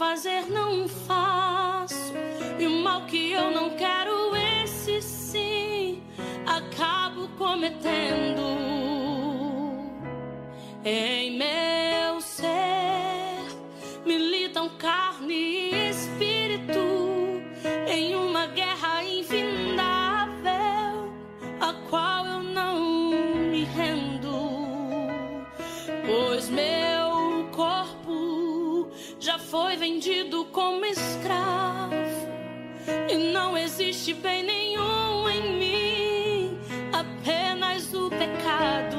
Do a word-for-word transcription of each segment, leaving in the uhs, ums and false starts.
fazer não faço, e o mal que eu não quero, esse sim acabo cometendo. Em meu ser militam carne e espírito em uma guerra infindável, a qual eu não me rendo, pois meu corpo já foi vendido como escravo, e não existe bem nenhum em mim, apenas o pecado.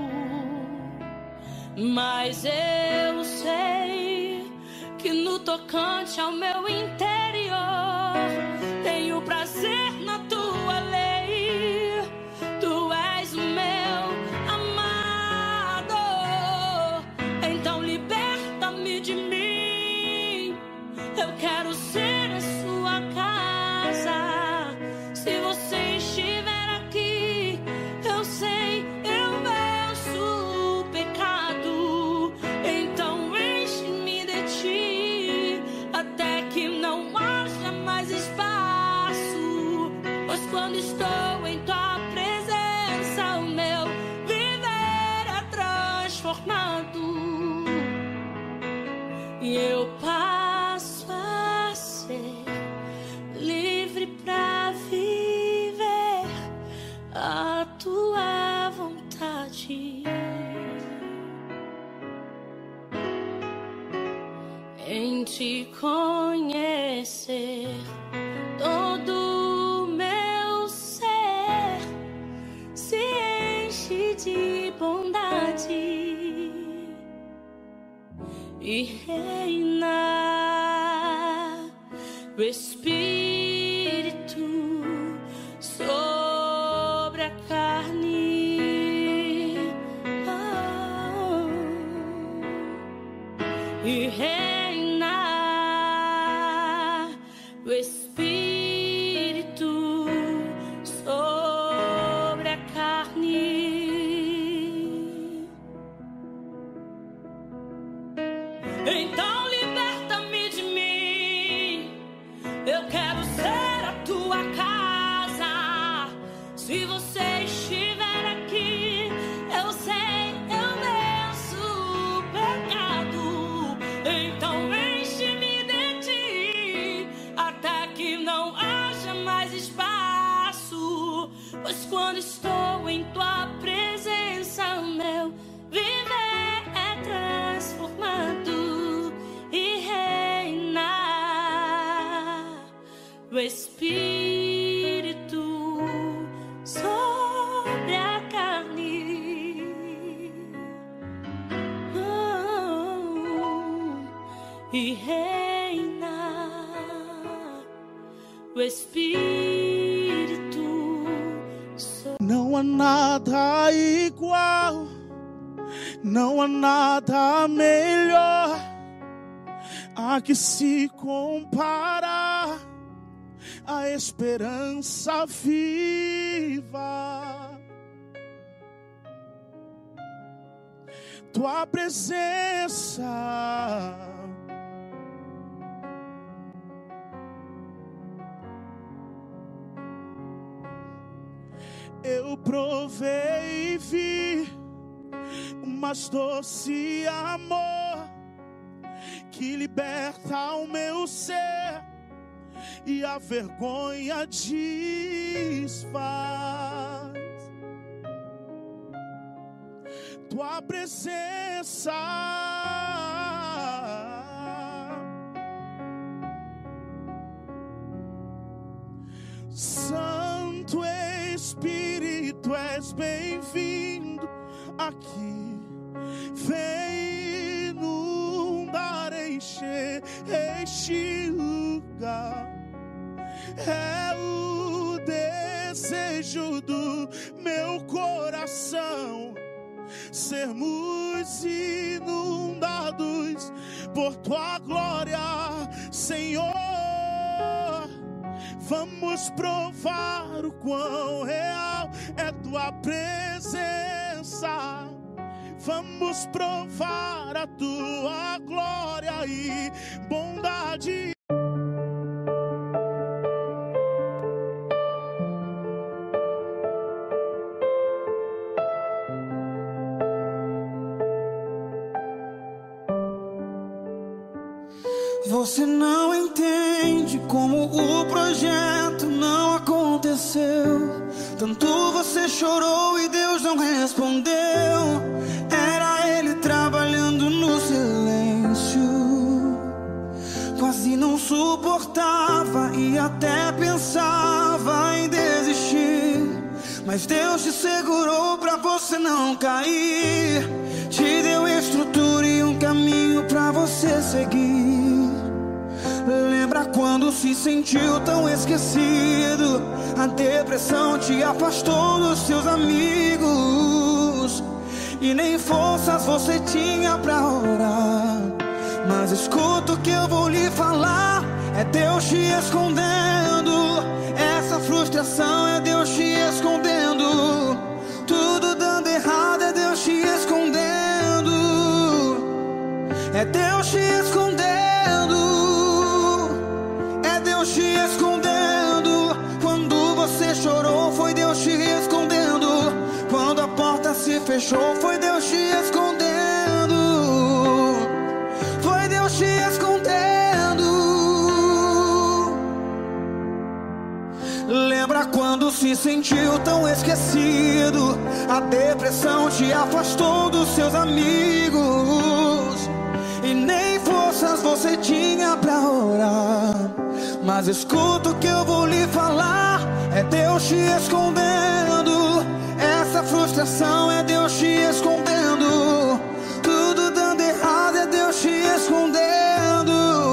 Mas eu sei que no tocante ao meu interior tenho prazer na tua lei. Tu és o meu amado, então liberta-me de mim. Eu quero ser a sua casa. Se você estiver aqui, eu sei, eu venço o pecado. Então enche-me de ti, até que não haja mais espaço. Pois quando estou em tua presença, o meu viver é transformado, e eu passo a ser livre pra viver a tua vontade. Em te conhecer, todo meu ser se enche de bondade e reina o Espírito sobre a carne, oh, e reina o Espírito sobre a carne. Então liberta-me de mim, eu quero ser a tua casa. Se você estiver aqui, eu sei, eu venço o pecado. Então enche-me de ti, até que não haja mais espaço. Pois quando estou em tua presença, o meu viver é transformado e reina o Espírito sobre a carne, oh, e reina o Espírito sobre... Não há nada igual, não há nada melhor a que se comparar a esperança viva. Tua presença eu provei e vi o mais doce amor que liberta o meu ser e a vergonha desfaz. Tua presença Santo Espírito, és bem-vindo aqui. Vem inundar, encher este lugar. É o desejo do meu coração sermos inundados por tua glória, Senhor. Vamos provar o quão real é tua presença. Vamos provar a tua glória. e bondade. Você não entende como o projeto não aconteceu. Tanto você chorou e Deus não respondeu. Era Ele trabalhando no silêncio. Quase não suportava e até pensava em desistir. Mas Deus te segurou pra você não cair. Te deu estrutura e um caminho pra você seguir. Lembra quando se sentiu tão esquecido? A depressão te afastou dos seus amigos e nem forças você tinha pra orar. Mas escuta o que eu vou lhe falar. É Deus te escondendo. Essa frustração é Deus te escondendo. Tudo dando errado é Deus te escondendo. É Deus te escondendo. Te escondendo. Quando você chorou, foi Deus te escondendo. Quando a porta se fechou, foi Deus te escondendo. Foi Deus te escondendo. Lembra quando se sentiu tão esquecido? A depressão te afastou dos seus amigos e nem forças você tinha pra orar. Mas escuta o que eu vou lhe falar. É Deus te escondendo. Essa frustração é Deus te escondendo. Tudo dando errado é Deus te escondendo.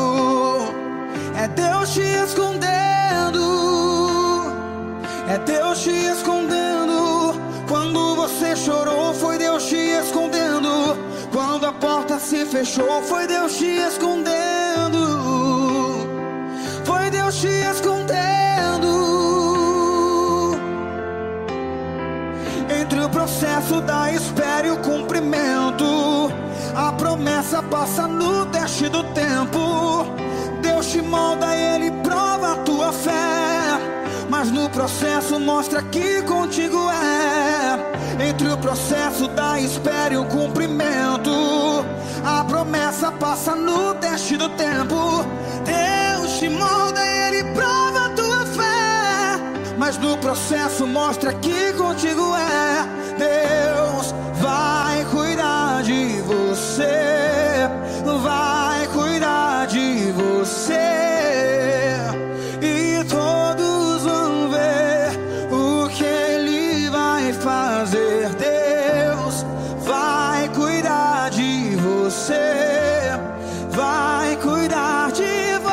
É Deus te escondendo. É Deus te escondendo. Quando você chorou, foi Deus te escondendo. Quando a porta se fechou, foi Deus te escondendo. Foi Deus te escondendo. Entre o processo da espera e o cumprimento, a promessa passa no teste do tempo. Deus te molda, Ele prova a tua fé, mas no processo mostra que contigo é. Entre o processo da espera e o cumprimento, a promessa passa no teste do tempo. Deus te molda, Ele prova a tua fé, mas no processo mostra que contigo é. Deus vai cuidar de você, vai cuidar de você, e todos vão ver o que Ele vai fazer. Deus vai cuidar de você, vai cuidar de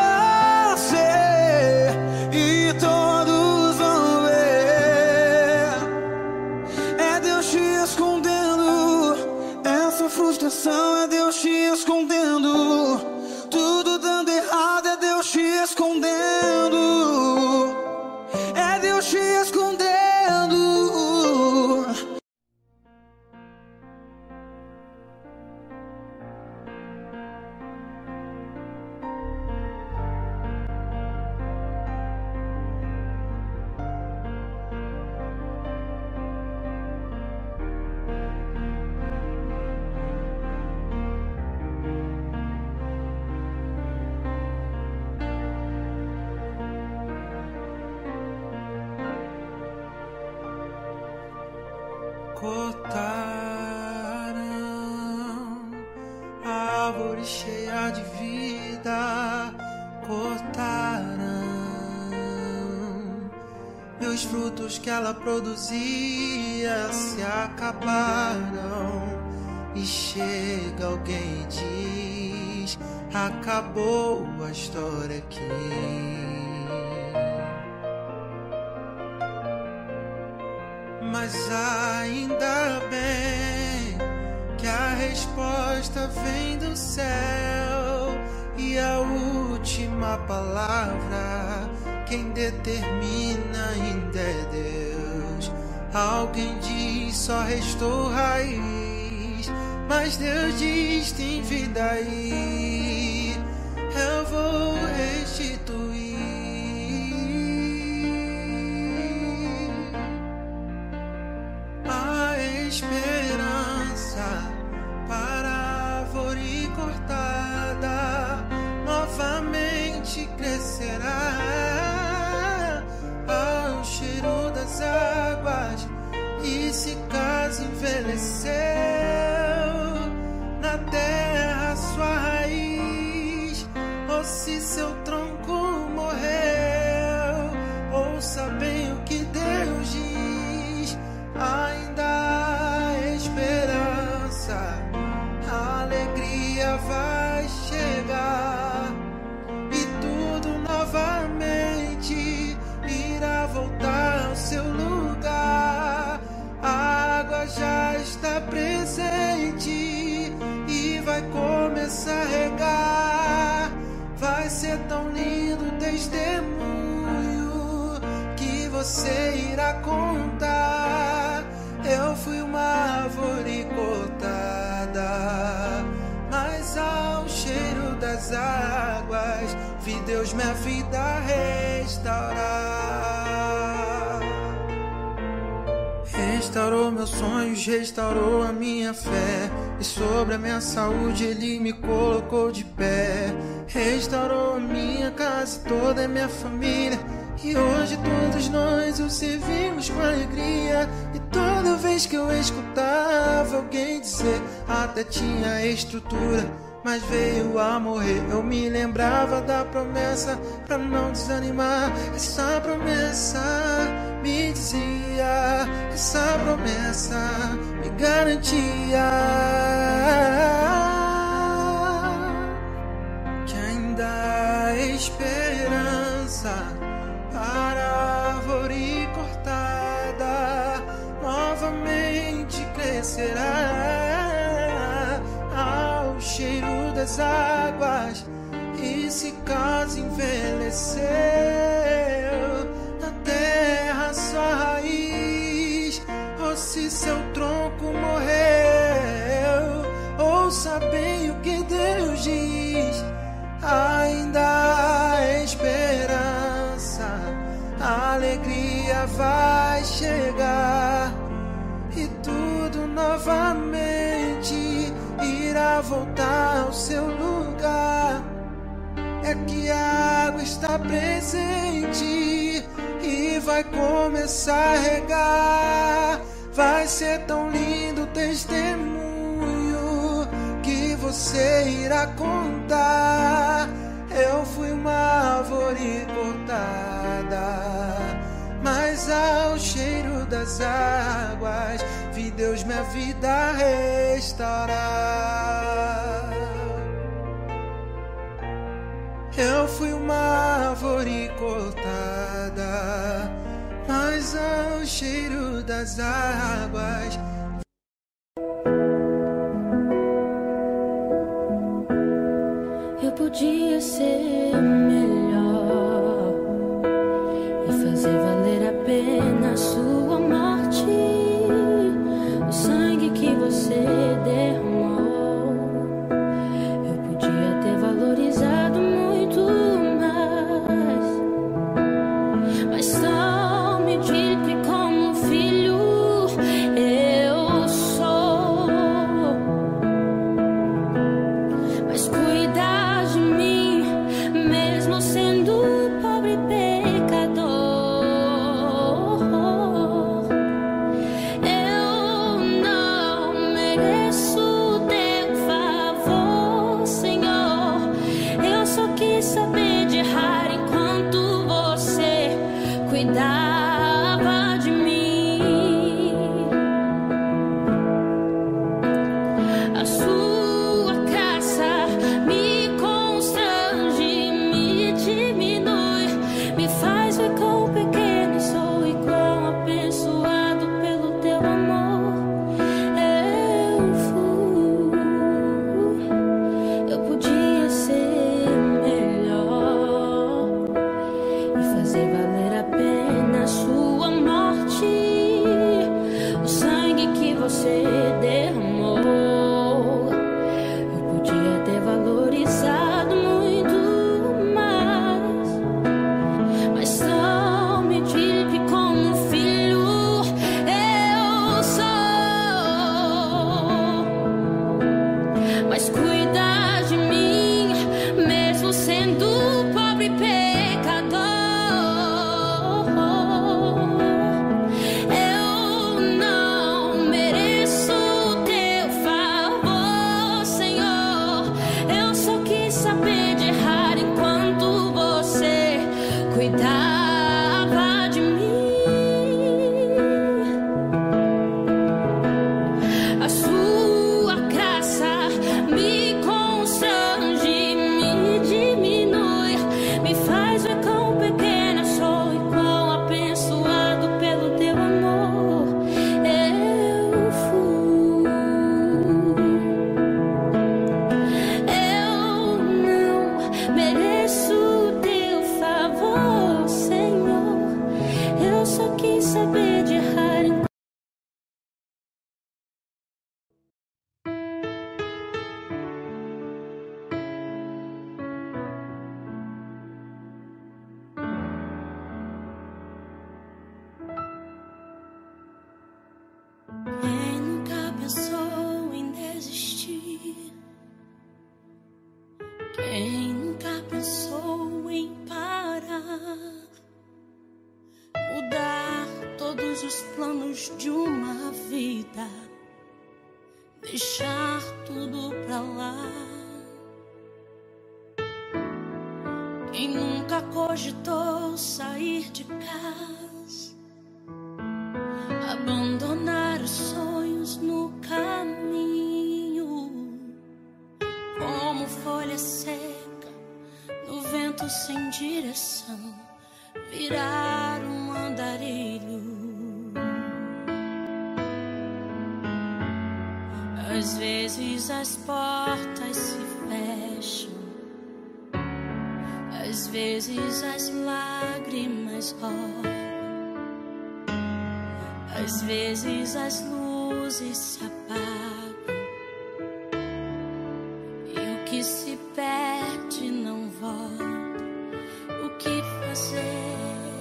você, e todos vão ver. É Deus te escondendo. Essa frustração é Deus te escondendo. Tudo dando errado é Deus te escondendo. É Deus te escondendo. Cortaram a árvore cheia de vida, cortaram meus frutos que ela produzia, se acabaram. E chega alguém e diz: acabou a história aqui. Mas ainda bem que a resposta vem do céu, e a última palavra quem determina ainda é Deus. Alguém diz só restou raiz, mas Deus diz tem vida aí. envelheceu, na terra sua raiz, ou se seu tronco morreu, ouça bem o que Deus diz. Ainda há esperança, a alegria vai chegar e tudo novamente irá voltar ao seu lugar. A água já está presente e vai começar a regar. Vai ser tão lindo o testemunho que você irá contar. Eu fui uma árvore cortada, mas ao cheiro das águas vi Deus minha vida restaurar. Restaurou meus sonhos, restaurou a minha fé, e sobre a minha saúde Ele me colocou de pé. Restaurou a minha casa e toda a minha família, e hoje todos nós o servimos com alegria. E toda vez que eu escutava alguém dizer, até tinha estrutura, mas veio a morrer, eu me lembrava da promessa pra não desanimar. Essa promessa me dizia, essa promessa me garantia que ainda há esperança para a árvore cortada, novamente crescerá ao cheiro das águas. E se caso envelheceu, na terra sua raiz, ou se seu tronco morreu, ouça bem o que Deus diz. Ainda há esperança, a alegria vai chegar e tudo novamente irá voltar ao seu lugar. É que a água está presente e vai começar a regar. Vai ser tão lindo o testemunho que você irá contar. Eu fui uma árvore cortada, mas ao cheiro das águas vi Deus minha vida restaurar. Eu fui uma árvore cortada, mas ao cheiro das águas. Eu podia ser melhor e fazer valer a pena a sua morte, o sangue que você derramou. Eu podia ter valorizado muito mais, mas tão medíocre como filho eu sou. Mas cuidar de mim, mesmo sendo pobre pecador, Quem nunca pensou em parar, mudar todos os planos de uma vida, deixar tudo pra lá? Quem nunca cogitou sair de casa, abandonar os sonhos no caminho, como folha seca no vento sem direção, virar um andarilho. Às vezes as portas se fecham, às vezes as lágrimas rolam, às vezes as luzes se apagam e o que se perde não volta. O que fazer?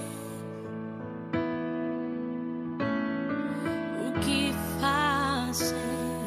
O que fazer?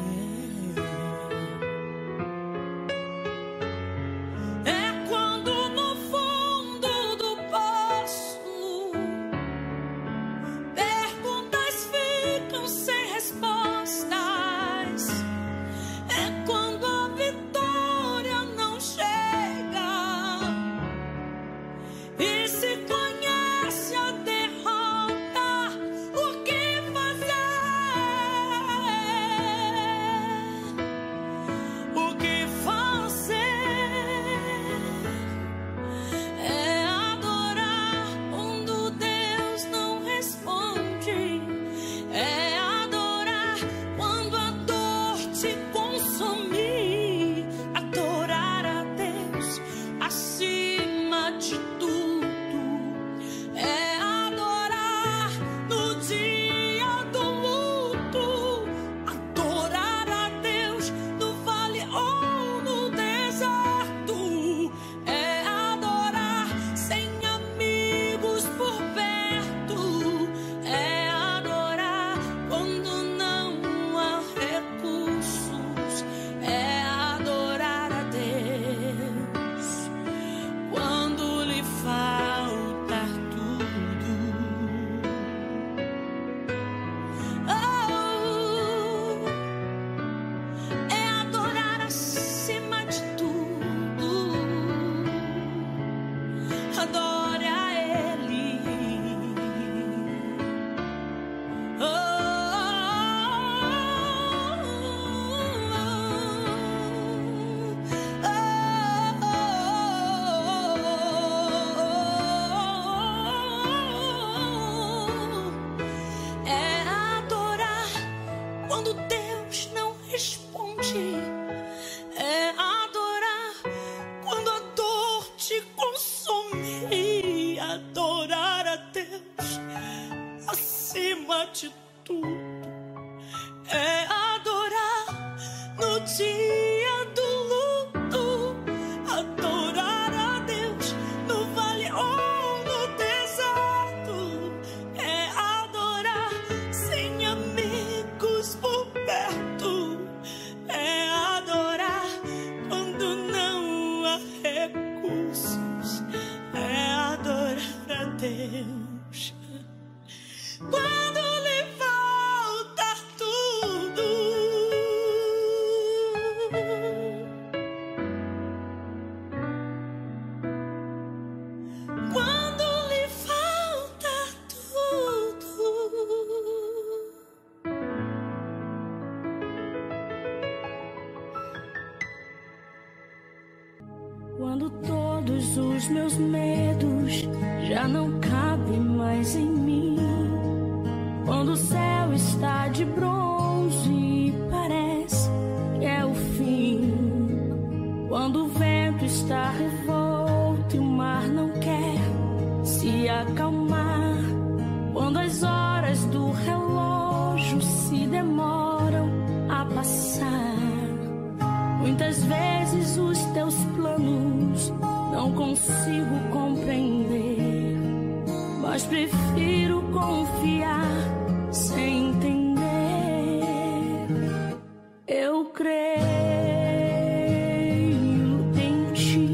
Quando todos os meus medos já não cabem mais em mim, quando o céu está de bronze e parece que é o fim, quando o vento está revolto e o mar não quer se acalmar, quando as horas do relógio se demoram a passar, muitas vezes os teus planos não consigo compreender, mas prefiro confiar sem entender. Eu creio em ti.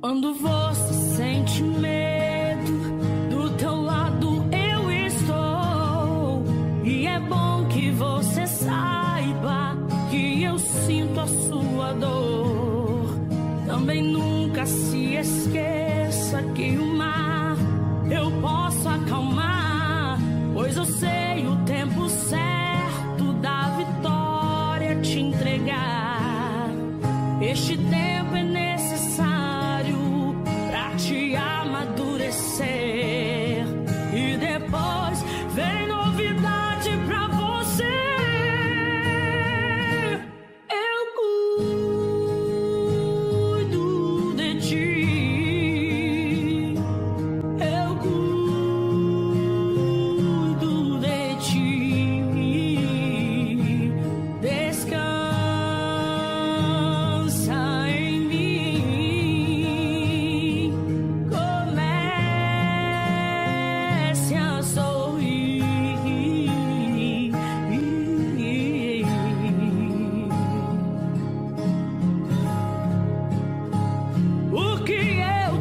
Quando você sente medo, do teu lado eu estou. E é bom que você saiba que eu sinto a sua dor. Também nunca se esqueça que o mar eu posso acalmar, pois eu sei o tempo certo da vitória te entregar. Este tempo é necessário pra te amadurecer, e depois vem novidade pra você. Eu cuido de ti, eu cuido de ti. Descansa em mim, comece a sorrir. O que eu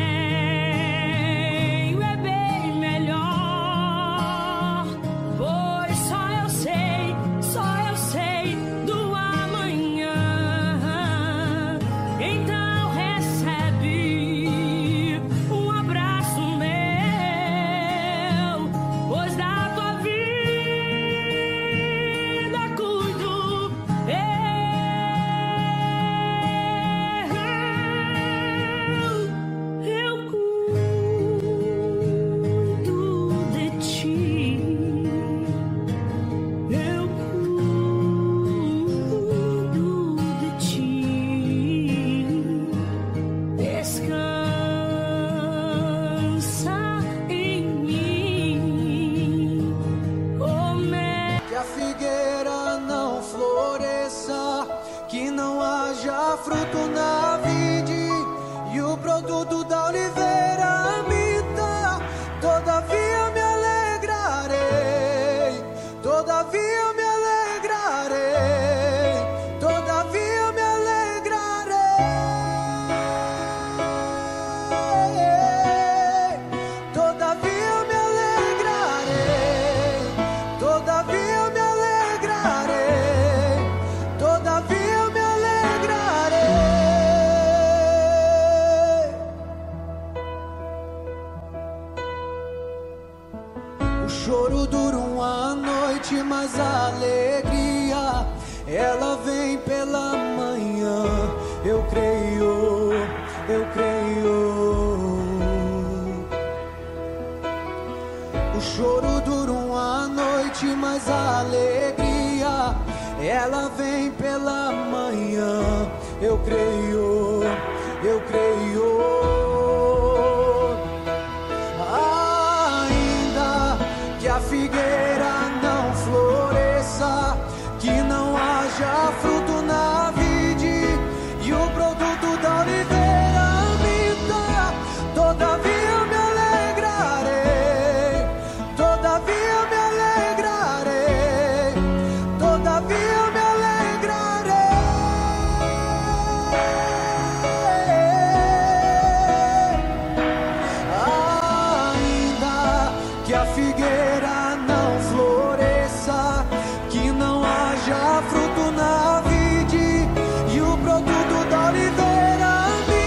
tenho é bem melhor, pois só eu sei, só eu sei do amanhã. Então recebe um abraço meu, pois da tua vida cuido eu, eu cuido de ti, eu cuido de ti. Descansa em mim, come. Que a figueira não floresça, que não haja fruto na vide, e o produto da oliveira minta. Todavia me alegrarei, todavia me alegrarei, todavia me alegrarei, todavia me alegrarei, todavia me alegrarei, todavia me alegrarei. O choro dura uma noite, mas a alegria ela vem pela manhã. Eu creio, eu creio. O choro dura uma noite, mas a alegria ela vem pela manhã. Eu creio, eu creio. Ainda que a figueira não floresça, que não haja fruto na vide, e o produto da oliveira minta. Todavia me alegrarei, todavia me alegrarei, todavia me alegrarei. Ainda que a figueira não floresça, que não haja fruto na vide, e o produto da oliveira minta.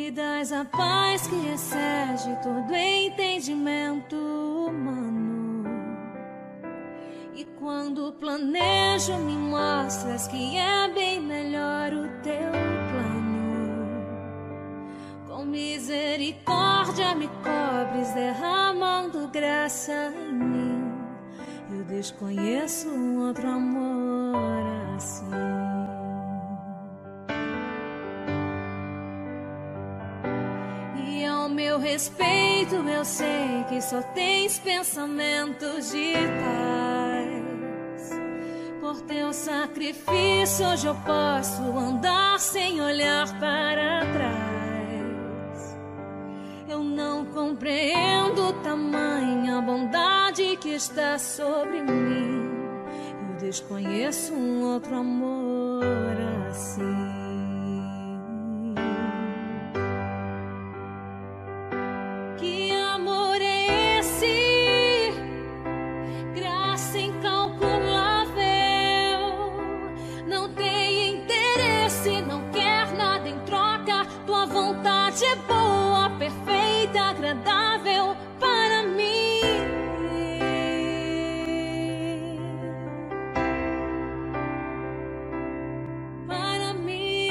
me dás a paz que excede todo entendimento humano. E quando planejo, me mostras que é bem melhor o teu plano. Com misericórdia me cobres, derramando graça em mim. Eu desconheço um outro amor assim. E ao meu respeito eu sei que só tens pensamentos de paz. Por teu sacrifício hoje eu posso andar sem olhar para trás. Eu não compreendo tamanha bondade que está sobre mim. Eu desconheço um outro amor assim. Que amor é esse? Graça incalculável. Não tem interesse, não quer nada em troca. Tua vontade é boa, perfeita, agradável para mim. Para mim.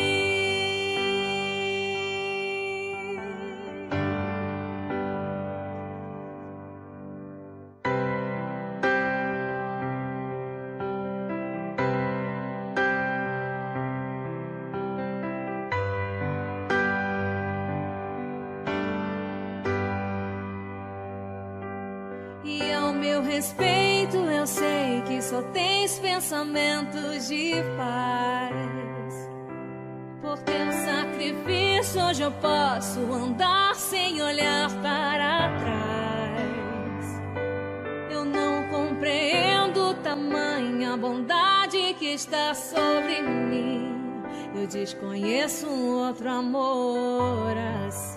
E ao meu respeito eu sei que só tens pensamentos de paz. Por teu sacrifício hoje eu posso andar sem olhar para trás. Eu não compreendo tamanha bondade que está sobre mim. Eu desconheço um outro amor assim.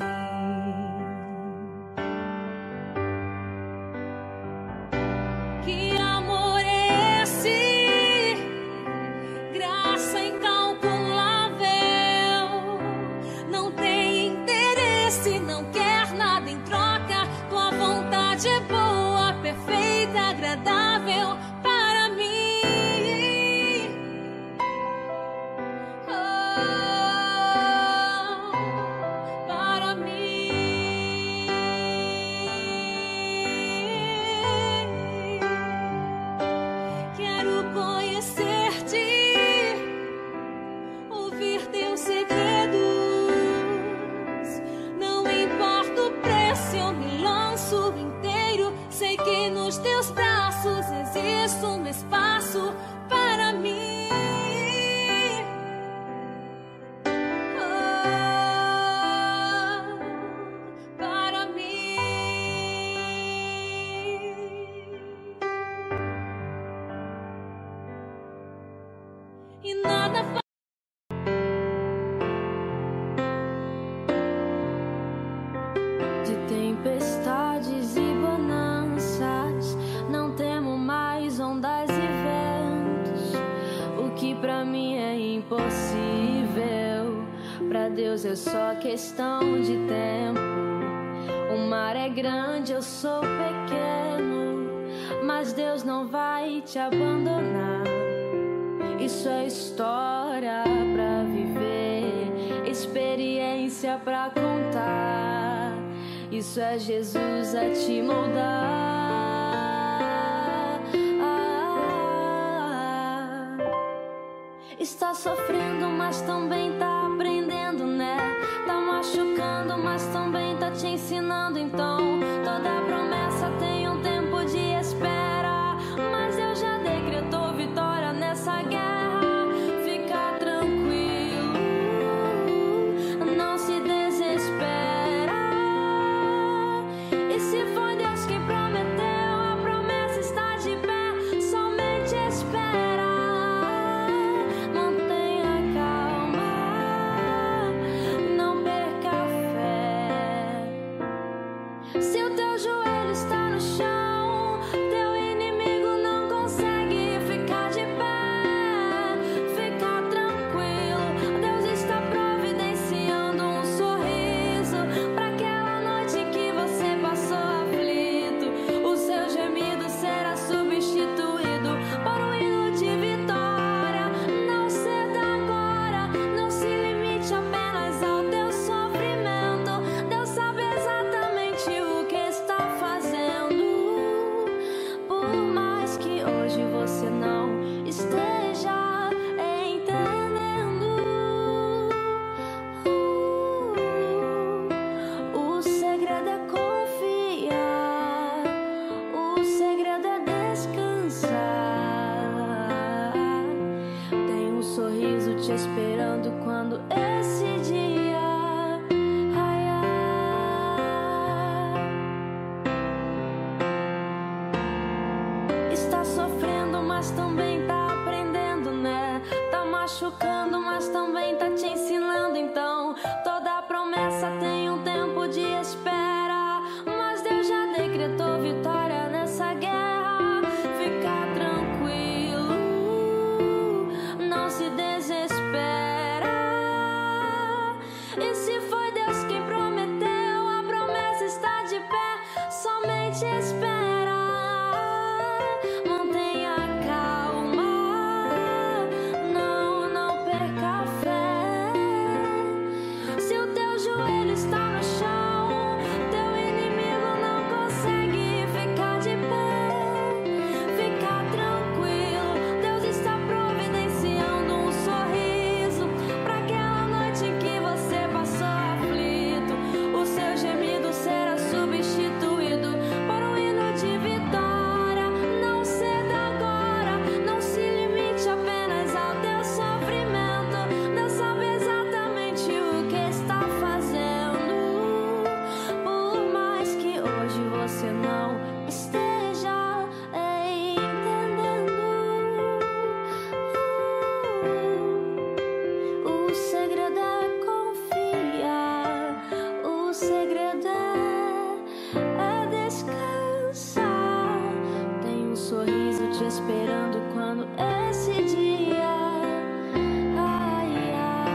Que amor é esse? Graça incalculável. Não tem interesse, não quer nada em troca. Tua vontade é boa, perfeita, agradável para mim. Oh, para mim. Quero conhecer-te, ouvir teus segredos. Não importa o preço, eu me lanço inteiro. Sei que nos teus braços existe um espaço para mim. Oh, para mim. E nada fa- de tempestades e bonanças, não temo mais ondas e ventos. O que pra mim é impossível, pra Deus é só questão de tempo. O mar é grande, eu sou pequeno, mas Deus não vai te abandonar. Isso é história pra viver, experiência pra contar. Isso é Jesus a te moldar. Ah, está sofrendo, mas também tá aprendendo, né? Tá machucando, mas também tá te ensinando. Então, toda promessa tem um tempo de espera, mas Deus já decretou vitória nessa guerra. Fica tranquilo, não se desespera. E se foi Deus que prometeu, a promessa está de pé. Somente espera, mantenha calma, não perca a fé. Se o teu joelho está te esperando quando esse dia raiar. Está sofrendo, mas também tá aprendendo, né? Tá machucando, mas também tá te ensinando. Então, toda promessa tem um tempo de espera, mas Deus já decretou vitória nessa guerra. Fica tranquilo, não se desespera. E se foi Deus quem prometeu, a promessa está de pé, somente espera. Mantenha calma, não, não perca a fé. Se o teu joelho está no chão, teu inimigo não consegue ficar de pé. Fica tranquilo, Deus está providenciando um sorriso pra aquela noite em que você passou aflito. O seu gemido será substituído por um hino de vitória. Não ceda agora, não se limite apenas ao teu sofrimento. Deus sabe exatamente o que está fazendo. Por mais que hoje você não esteja entendendo, o segredo é confiar, o segredo é, é descansar. Tem um sorriso te esperando quando esse dia raiar.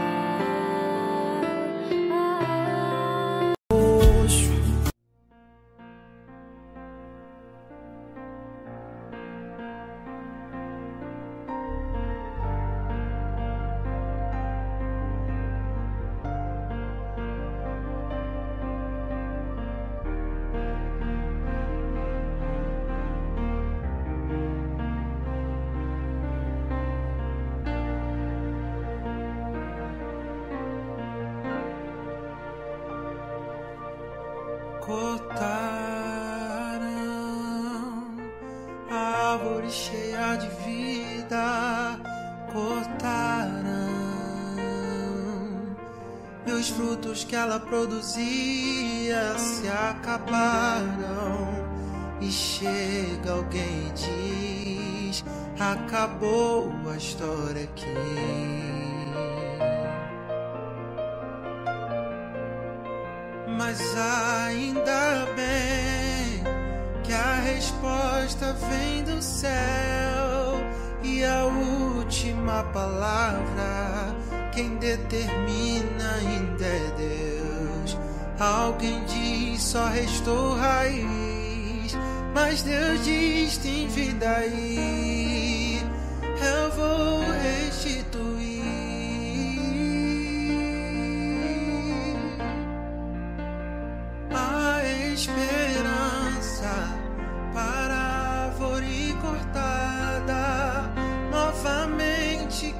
Cortaram a árvore cheia de vida, cortaram e os frutos que ela produzia se acabaram. E chega alguém e diz: acabou a história aqui. Mas ainda bem que a resposta vem do céu, e a última palavra quem determina ainda é Deus. Alguém diz: só restou raiz, mas Deus diz: tem vida aí, eu vou restituir. Esperança para a árvore cortada novamente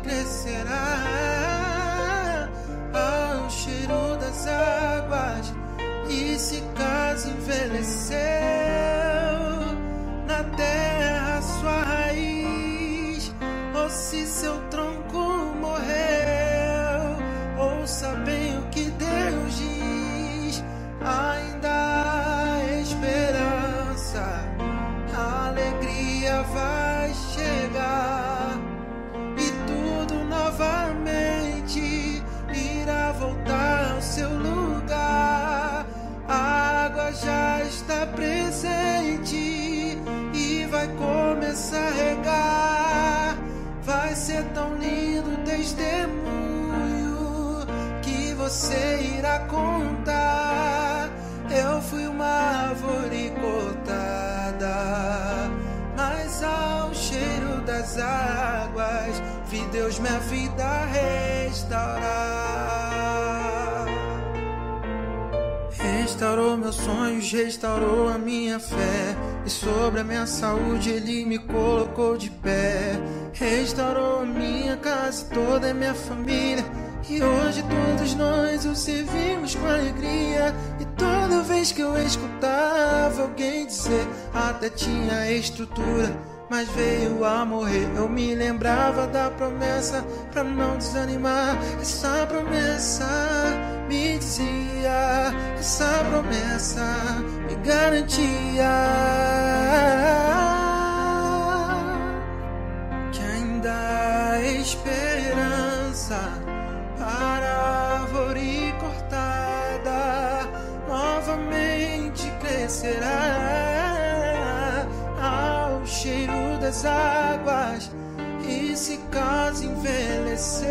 crescerá ao cheiro das águas. E se caso envelheceu na terra sua raiz, ou se seu tronco morreu, ouça bem o que Deus diz: ainda esperança, a alegria vai chegar e tudo novamente irá voltar ao seu lugar. A água já está presente e vai começar a regar. Vai ser tão lindo o testemunho que você irá contar. Eu fui uma árvore cortada, mas ao cheiro das águas vi Deus minha vida restaurar. Restaurou meus sonhos, restaurou a minha fé, e sobre a minha saúde Ele me colocou de pé. Restaurou a minha casa, toda a minha família, e hoje todos nós o servimos com alegria. E toda vez que eu escutava alguém dizer, até tinha estrutura, mas veio a morrer. Eu me lembrava da promessa pra não desanimar. Essa promessa me dizia, essa promessa me garantia que ainda há esperança para a árvore cortada, novamente crescerá ao cheiro das águas. E se caso envelheceu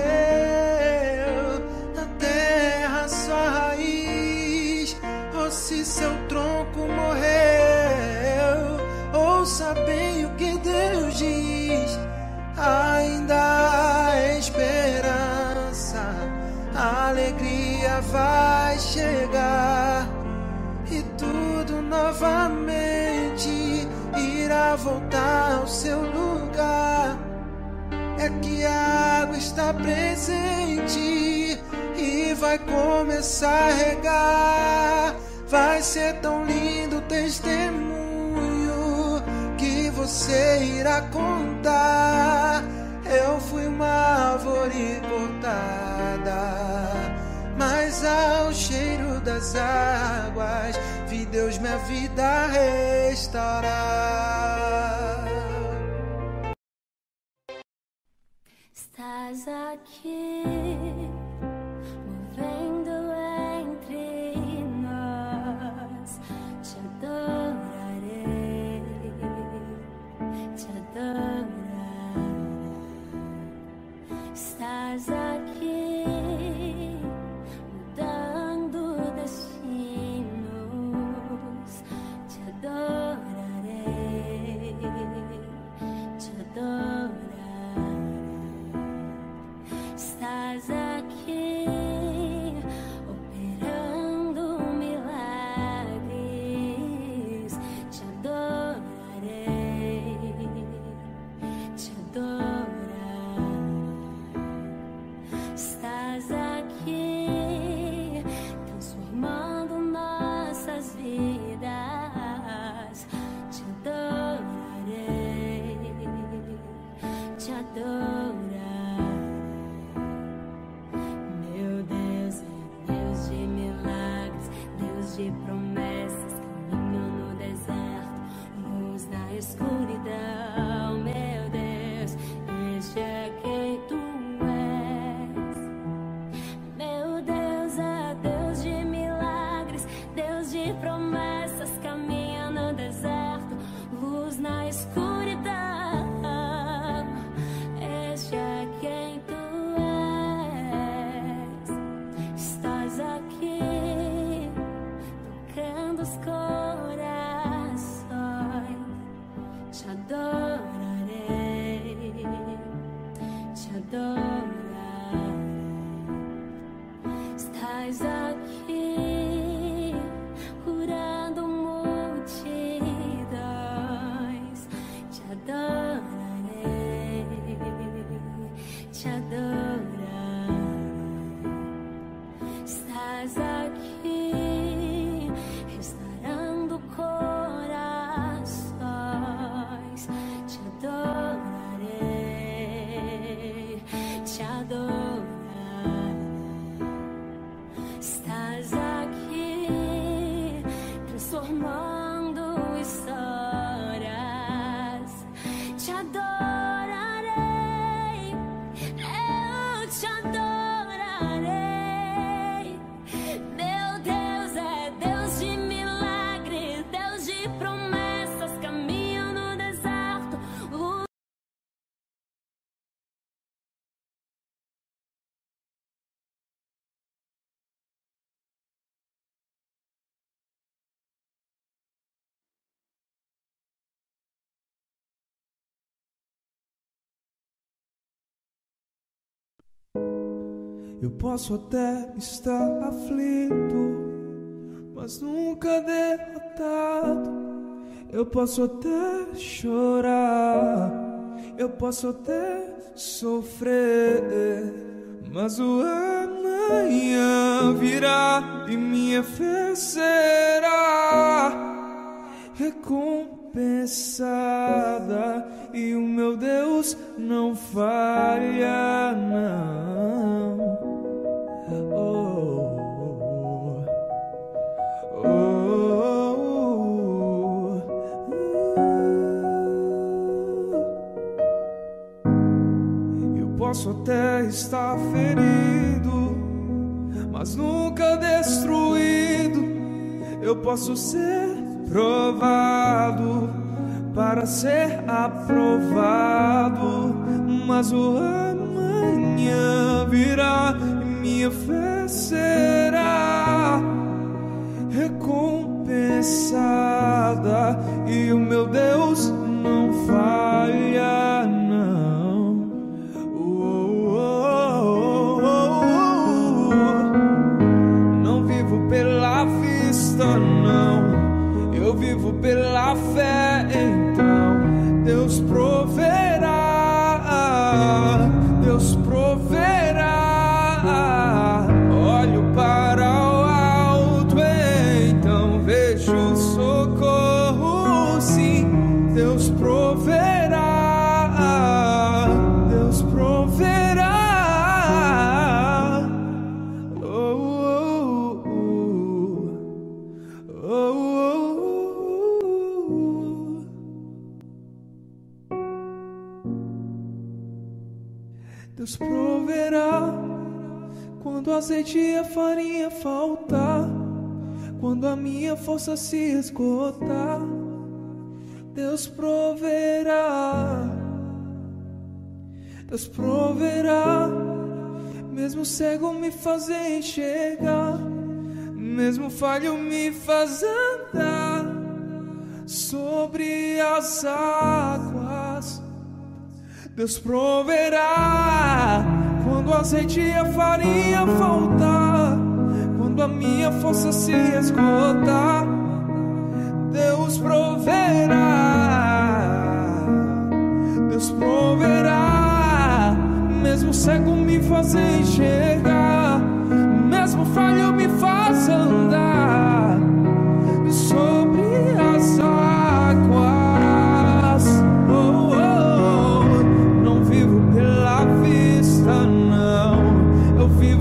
na terra sua raiz, ou se seu tronco morreu, ouça bem o que Deus diz. Ainda há esperança, a alegria vai chegar e tudo novamente irá voltar ao seu lugar. É que a água está presente e vai começar a regar. Vai ser tão lindo o testemunho que você irá contar. Eu fui uma árvore cortada, mas ao cheiro das águas vi Deus minha vida restaurar. Estás aqui, movendo entre nós. Te adorarei, te adorarei. Estás aqui, mudando destinos. Te adorarei, te adorarei. Estás aqui, operando milagres. Te adorarei, te adorarei. Estás aqui, transformando nossas vidas. Te adorarei, te adorarei. De promessas, caminho no deserto, luz na escuridão. Meu Deus, este é quem tu és. Meu Deus é Deus de milagres, Deus de promessas, caminho no deserto, luz na escuridão. Este é quem tu és. Estás aqui, os corações. Te adorarei, te adorarei. Estás aqui, curando multidões. Te adorarei, te adorarei. Estás aqui, restaurando corações. Te adorarei, te adorarei. Estás aqui, transformando histórias. Te adorarei, eu te adorarei. Meu Deus é Deus de milagres, Deus de promessas, caminho no deserto. Uh. Eu posso até estar aflito, mas nunca derrotado. Eu posso até chorar, eu posso até sofrer, mas o amanhã virá e minha fé será recompensada. e o meu Deus não falha, não. Oh, oh, oh, oh. Eu posso até estar ferido, mas nunca destruído. Eu posso ser provado para ser aprovado, mas o amanhã virá e minha fé será recompensada e o meu Deus não falha, não. Oh, oh, oh, oh, oh. Não vivo pela vista, não, eu vivo pela fé. Então Deus proverá, Deus proverá. Olho para o alto, então vejo socorro, sim. Deus proverá, Deus proverá. Oh, oh, oh, oh, oh. Deus proverá quando o azeite e a farinha faltar, quando a minha força se esgotar. Deus proverá, Deus proverá, mesmo cego me fazer enxergar, mesmo falho me faz andar sobre as águas. Deus proverá quando o azeite e a farinha faltar, quando a minha força se esgotar. Deus proverá, Deus proverá, mesmo cego me fazer enxergar, mesmo falho me faz andar sobre as águas. Oh, oh, não vivo pela vista, não, eu vivo.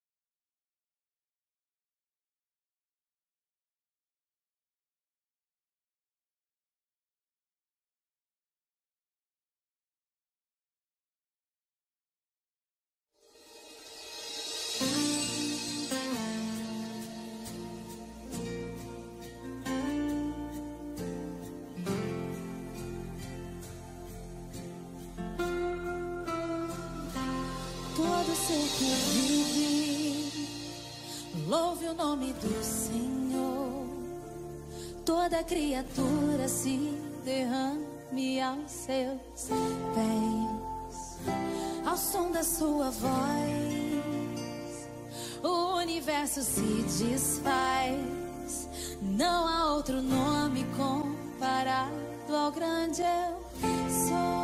Todo ser que vive, louve o nome do Senhor. Toda criatura se derrame aos seus pés, ao som da sua voz, o universo se desfaz. Não há outro nome comparado ao grande eu sou.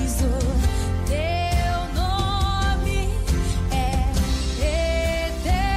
Teu nome é eterno.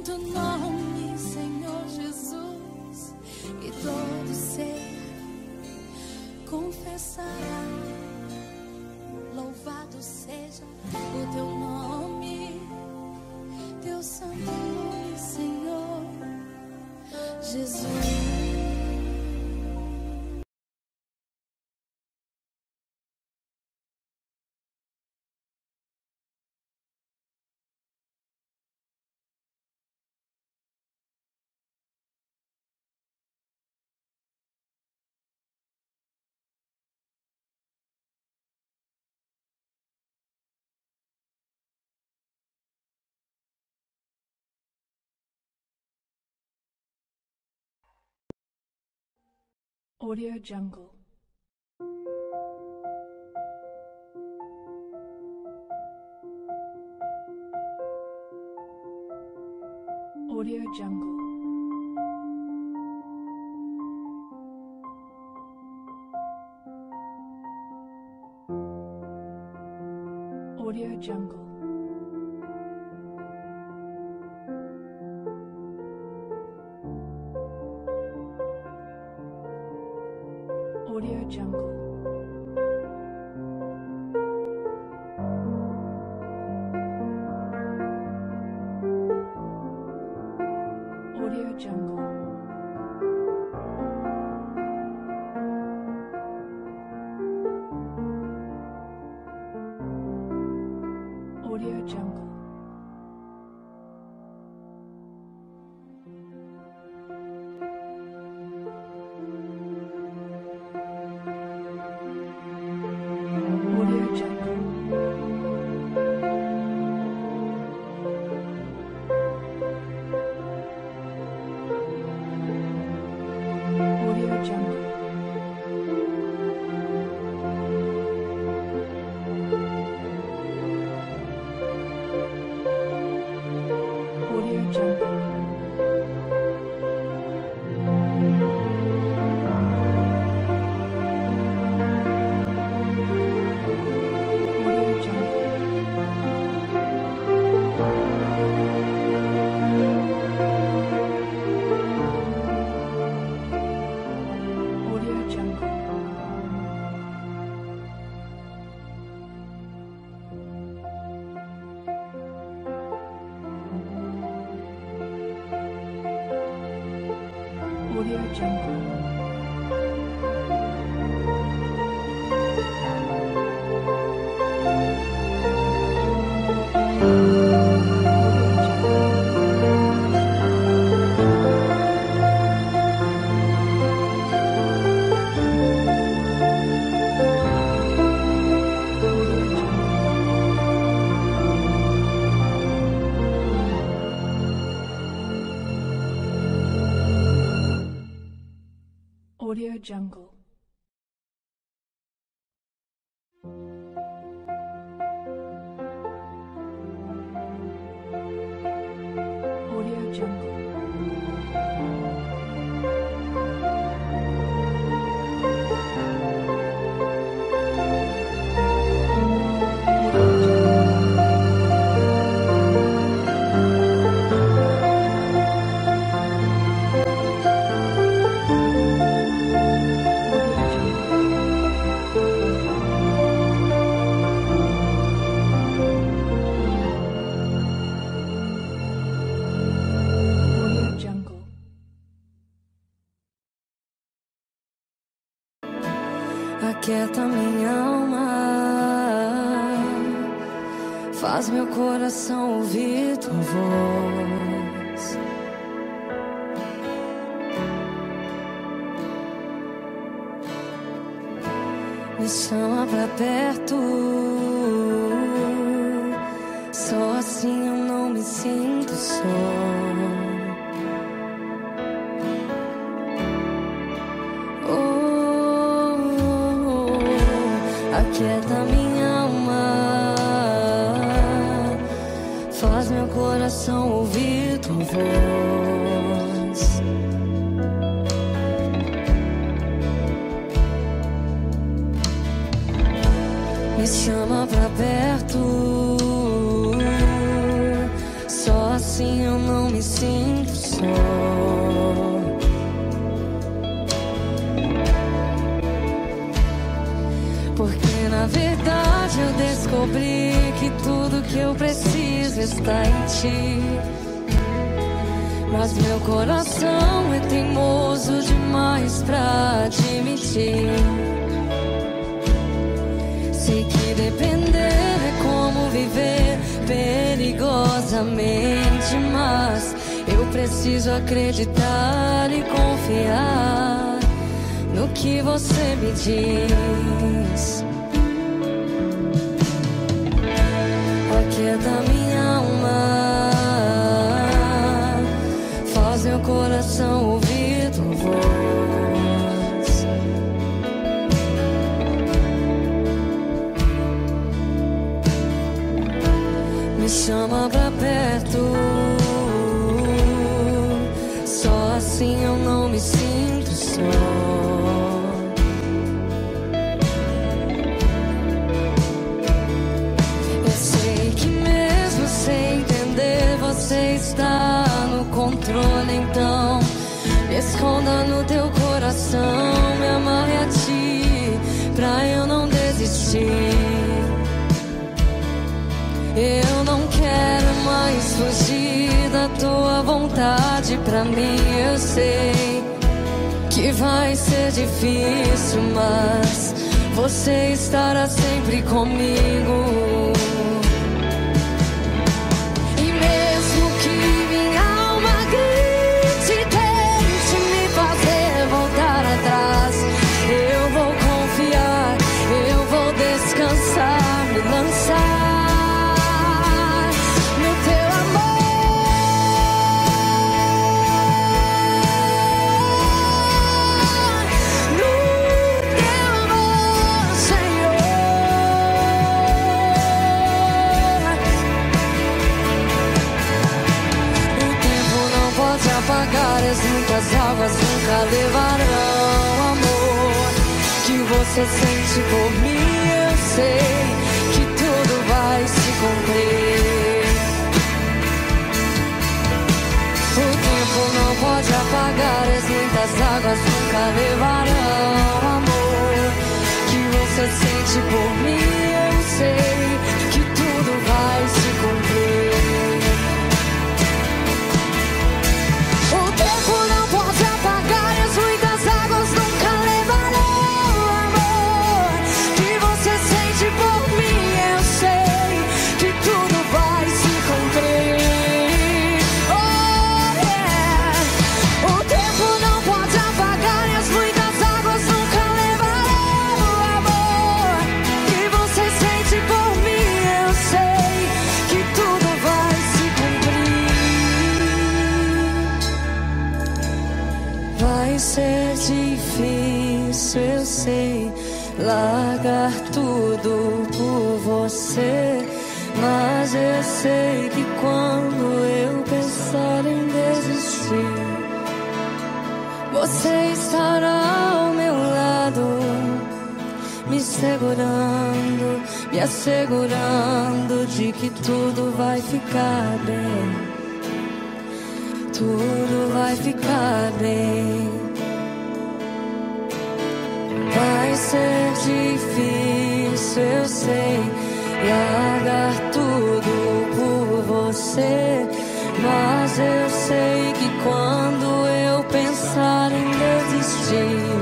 santo nome, Senhor Jesus, e todo ser confessará. Louvado seja o teu nome, teu santo nome, Senhor Jesus. Audio Jungle. Audio Jungle. Audio Jungle. Audio Jungle. Audio Jungle. Audio Jungle. Audio Jungle. Audio Jungle. Audio Jungle. Aquieta minha alma, faz meu coração ouvir tua voz. Me chama pra perto, só assim eu não me sinto só. Aquieta minha alma, faz meu coração ouvir tua voz. Me chama pra perto, só assim assim eu não me sinto só. Porque na verdade eu descobri que tudo que eu preciso está em ti. Mas meu coração é teimoso demais pra admitir. Sei que depender é como viver perigosamente, mas eu preciso acreditar e confiar no que você me diz. Aquieta minha alma, faz meu coração ouvir tua voz. Me chama pra perto, só assim eu não me sinto só. Eu sei que mesmo sem entender você está no controle, então me esconda no teu coração, me amarre a ti pra eu não desistir. Eu não quero mais fugir da tua vontade pra mim. Eu sei que vai ser difícil, mas você estará sempre comigo. E mesmo que minha alma grite, tente me fazer voltar atrás, eu vou confiar, eu vou descansar, me lançar as muitas águas nunca levarão amor que você sente por mim. Eu sei que tudo vai se cumprir. O tempo não pode apagar as muitas águas nunca levarão amor que você sente por mim. Eu sei que tudo vai se cumprir. Vai ser difícil, eu sei, largar tudo por você, mas eu sei que quando eu pensar em desistir, você estará ao meu lado, me segurando, me assegurando de que tudo vai ficar bem. Tudo vai ficar bem. Vai ser difícil, eu sei, largar tudo por você, mas eu sei que quando eu pensar em desistir,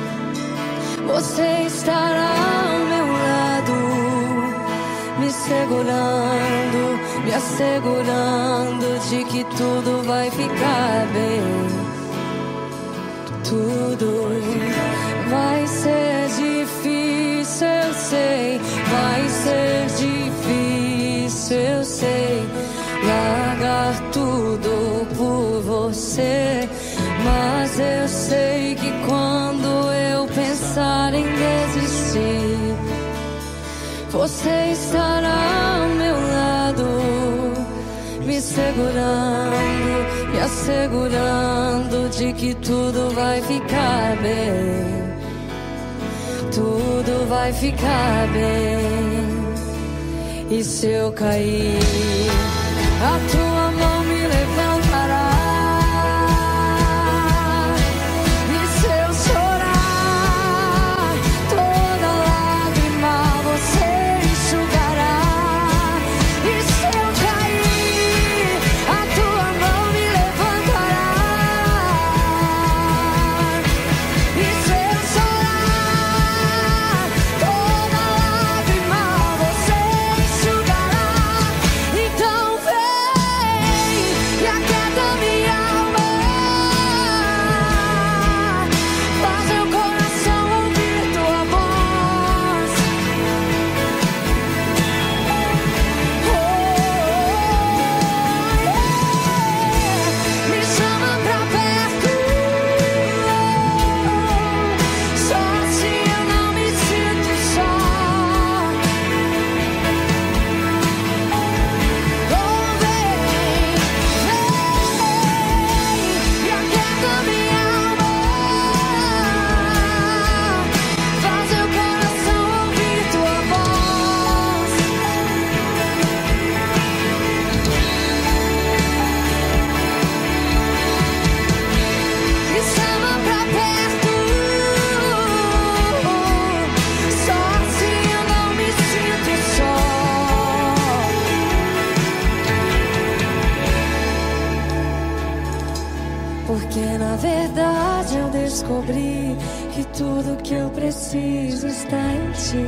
você estará ao meu lado, me segurando, me assegurando de que tudo vai ficar bem. Tudo vai ser difícil, eu sei, vai ser difícil, eu sei, largar tudo por você, mas eu sei que quando eu pensar em desistir, você estará ao meu lado, me segurando, me assegurando de que tudo vai ficar bem. Tudo vai ficar bem. E se eu cair, a tua mão me Porque na verdade eu descobri que tudo que eu preciso está em ti.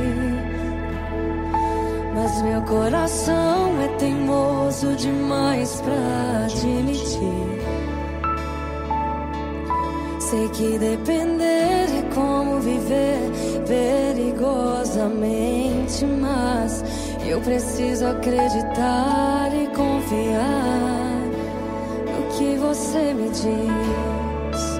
Mas meu coração é teimoso demais pra admitir. Sei que depender é como viver perigosamente, mas eu preciso acreditar e confiar no que você me diz.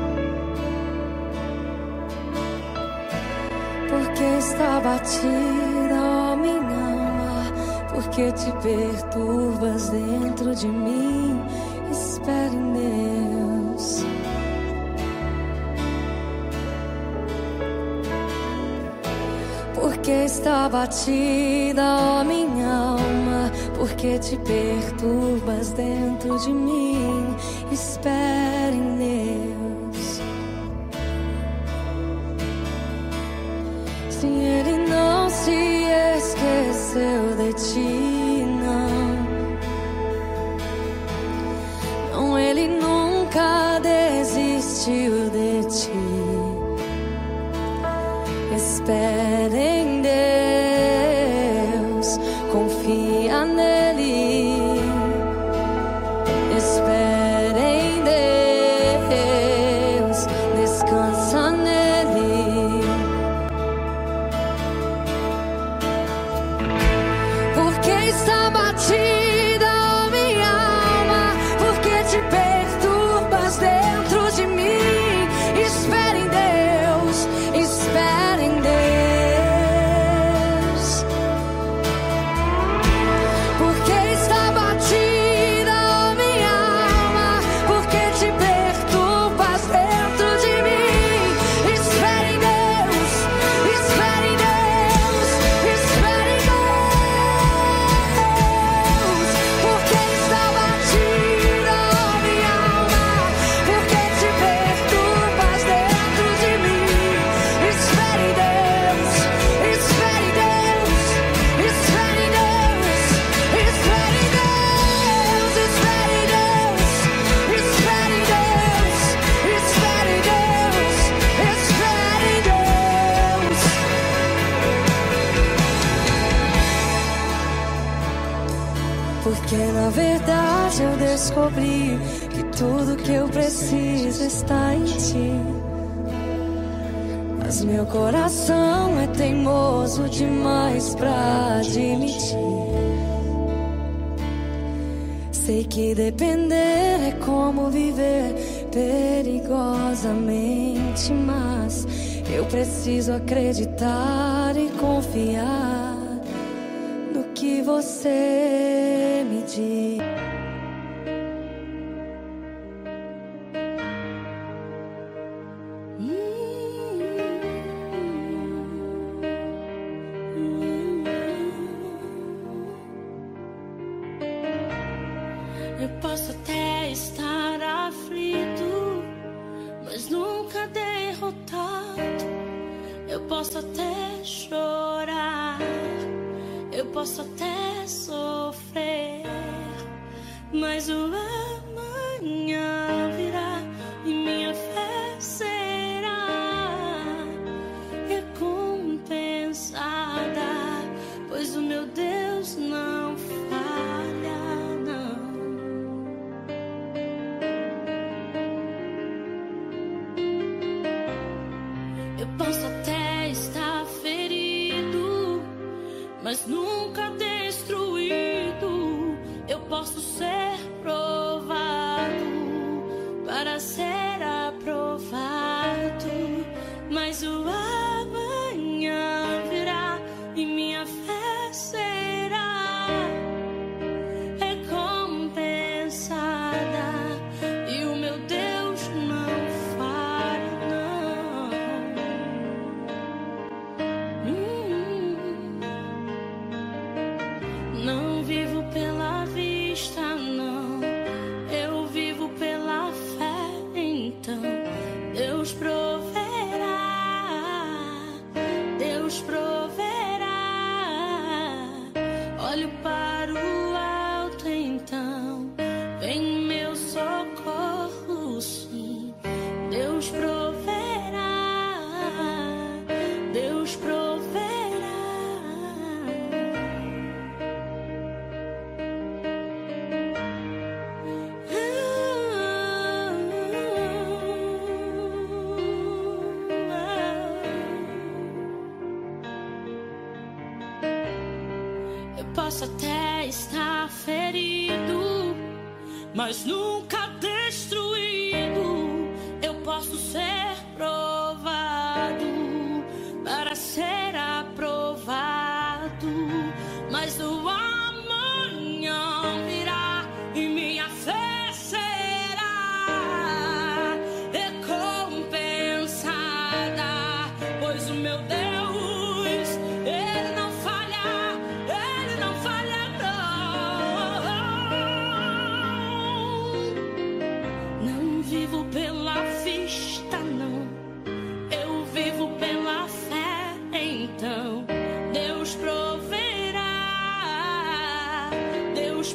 Porque está batida, ó minha alma, porque te perturbas dentro de mim. Espere em Deus. Porque está batida, ó minha alma, porque te perturbas dentro de mim. Espere em Deus. Se Ele não se esqueceu de ti, não. Não, Ele nunca desistiu de ti. Espere em Deus, confia nele. Espere em Deus, descansa nele. Porque está batida, ó minha alma, porque te perturbas dentro de mim. Espere em Deus, espere em Deus. Porque está batida, ó minha alma, porque te perturbas dentro de mim. Espere em Deus, espere em Deus, espere em Deus. Porque está batida, ó minha alma, porque te perturbas dentro de mim. Espere em Deus, espere em Deus, espere em Deus, espere em Deus, espere em Deus, espere em Deus, espere em Deus, espere em Deus. Porque na verdade eu descobri que tudo que eu preciso está em ti. Mas meu coração é teimoso demais pra admitir. Sei que depender é como viver perigosamente, mas eu preciso acreditar e confiar no que você me diz. Eu posso até estar aflito, mas nunca derrotado. Eu posso até chorar, eu posso até sofrer, mas o amanhã virá e minha fé será recompensada, pois o meu Deus não falha, não. Eu posso até estar ferido, mas nunca destruído. Eu posso ser provado, posso até estar ferido, mas nunca destruído. Eu posso ser provado para ser aprovado, mas o amanhã virá e minha fé será recompensada, pois o meu Deus, Ele não falha, Ele não falha não. Não vivo pela vista não, eu vivo pela fé. Então Deus proverá, Deus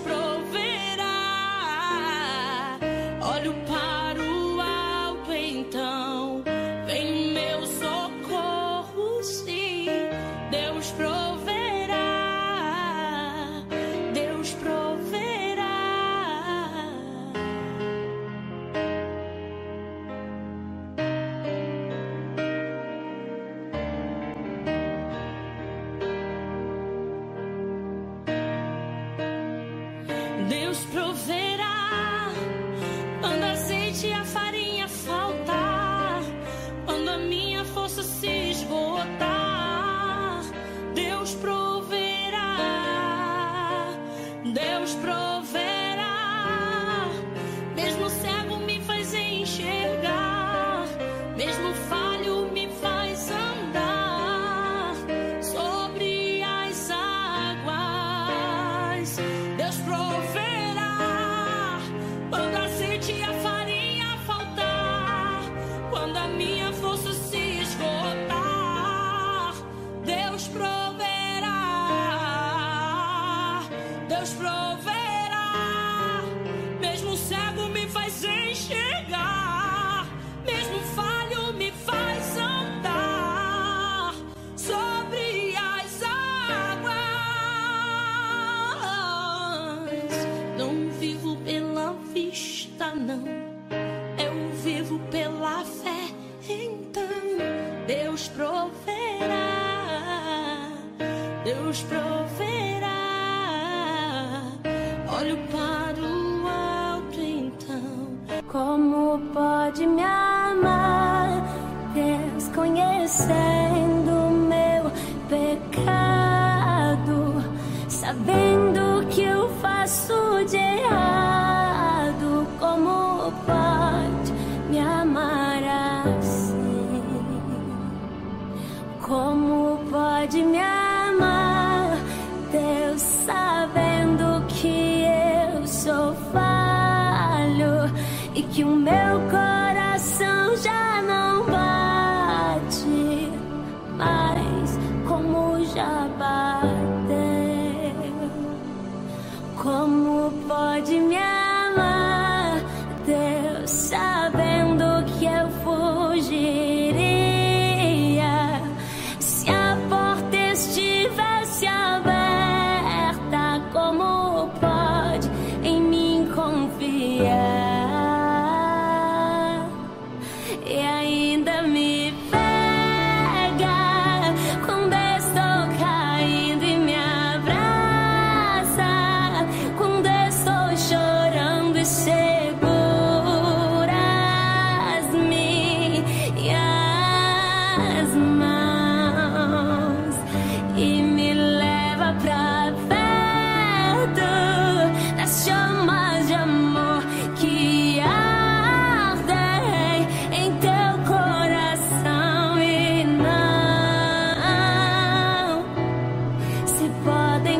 proverá. Olho para o alto, então vem meu socorro, sim. Deus proverá, Deus proverá. Deus proverá quando a azeite e a farinha faltar, quando a minha força se esgotar. Deus proverá, Deus proverá. Mesmo cego me faz enxergar, mesmo falho me faz andar sobre as águas. Deus proverá quando a azeite e a farinha faltar, quando a minha força se esgotar. Deus proverá, Deus proverá. Mesmo cego me faz enxergar, mesmo falho me faz andar sobre as águas. Não vivo pela vista não, eu vivo pela fé. Então Deus proverá, Deus proverá. Olho para o alto, então. Como pode me amar, Deus, conhecendo meu pecado, sabendo que eu faço de errado? Como pode me amar assim? Como pode me amar, Deus, sabendo que eu sou falho e que o meu coração já não bate mais como já bateu? Como pode me amar, Deus, sabendo que eu fugiria se a porta estivesse aberta? Como pode em mim confiar e ainda me pega quando estou caindo e me abraça, quando estou chorando e seguras minhas mãos e me leva pra perto das chamas de amor que ardem em teu coração e não se podem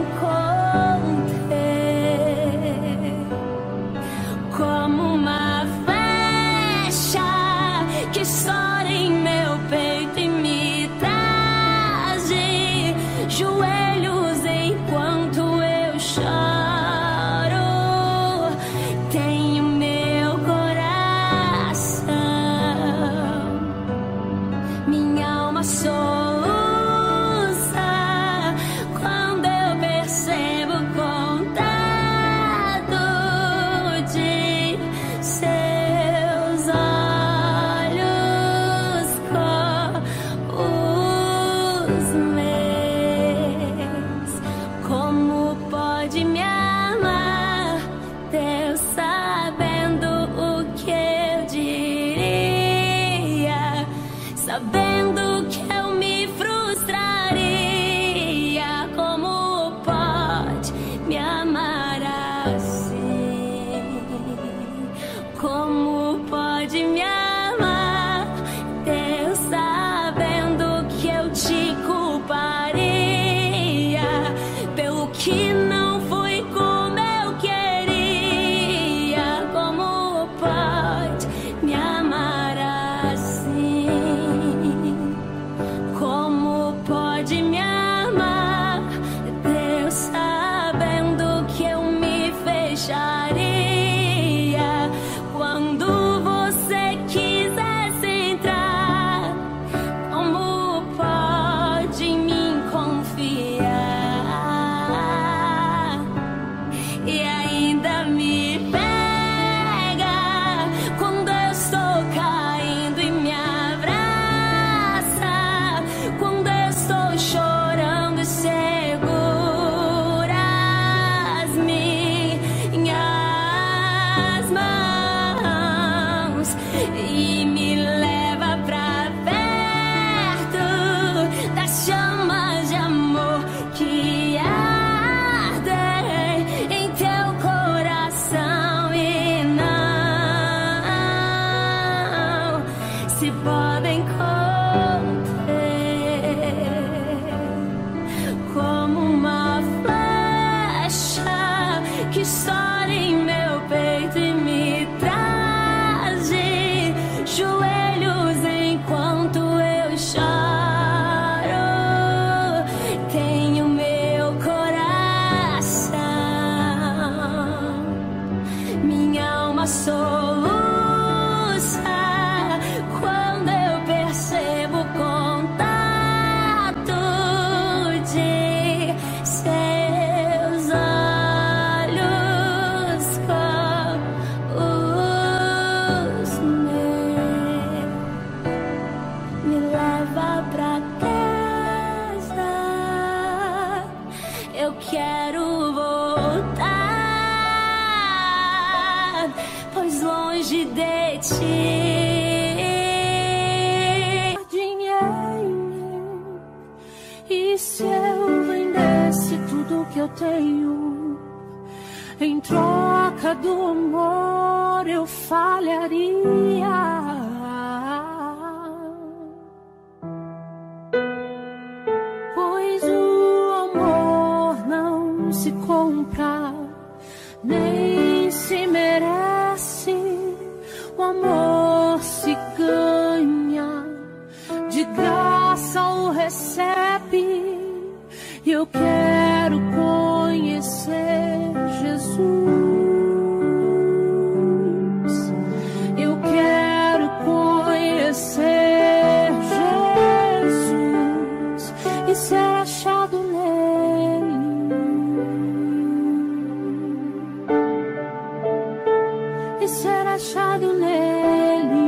conter, como uma flecha que estoura em meu peito e me traz de joelhos enquanto eu choro. Tenho meu coração, minha alma soluça quando eu percebo o contato de soluçar quando eu percebo o contato de seus olhos com os meus. Me leva pra casa, eu quero voltar, pois longe de ti dinheiro. E se eu vendesse tudo que eu tenho, em troca do amor eu falharia. Pois o amor não se compra, nem se merece. O amor se ganha, de graça o recebe. E eu quero conhecer Jesus. Eu quero conhecer Jesus e ser achado nele. E ser achado nele.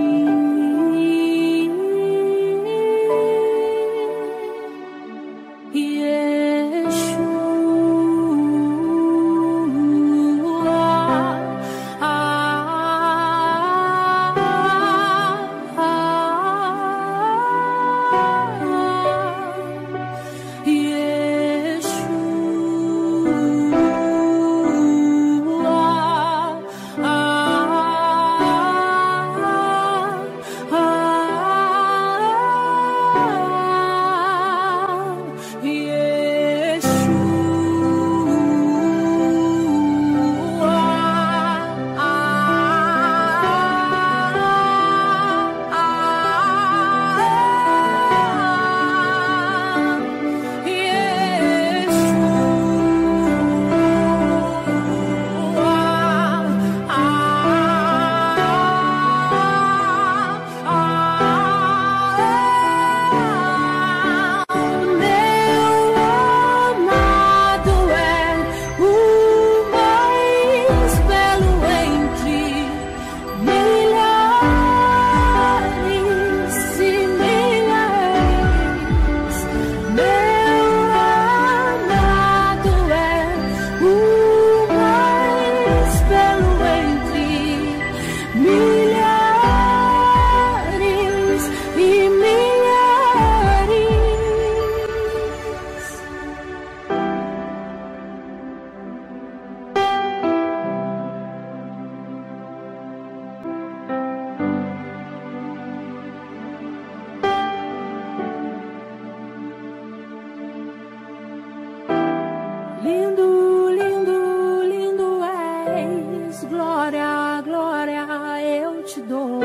Lindo, lindo, lindo és, glória, glória eu te dou,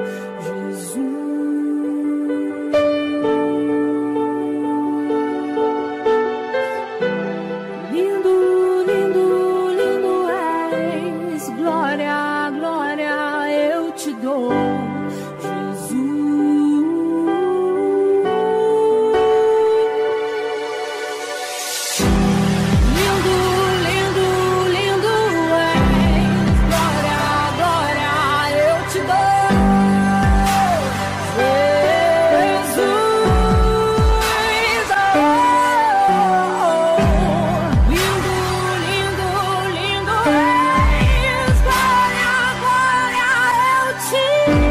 Jesus. Lindo, lindo, lindo és, glória, glória eu te dou, Jesus. See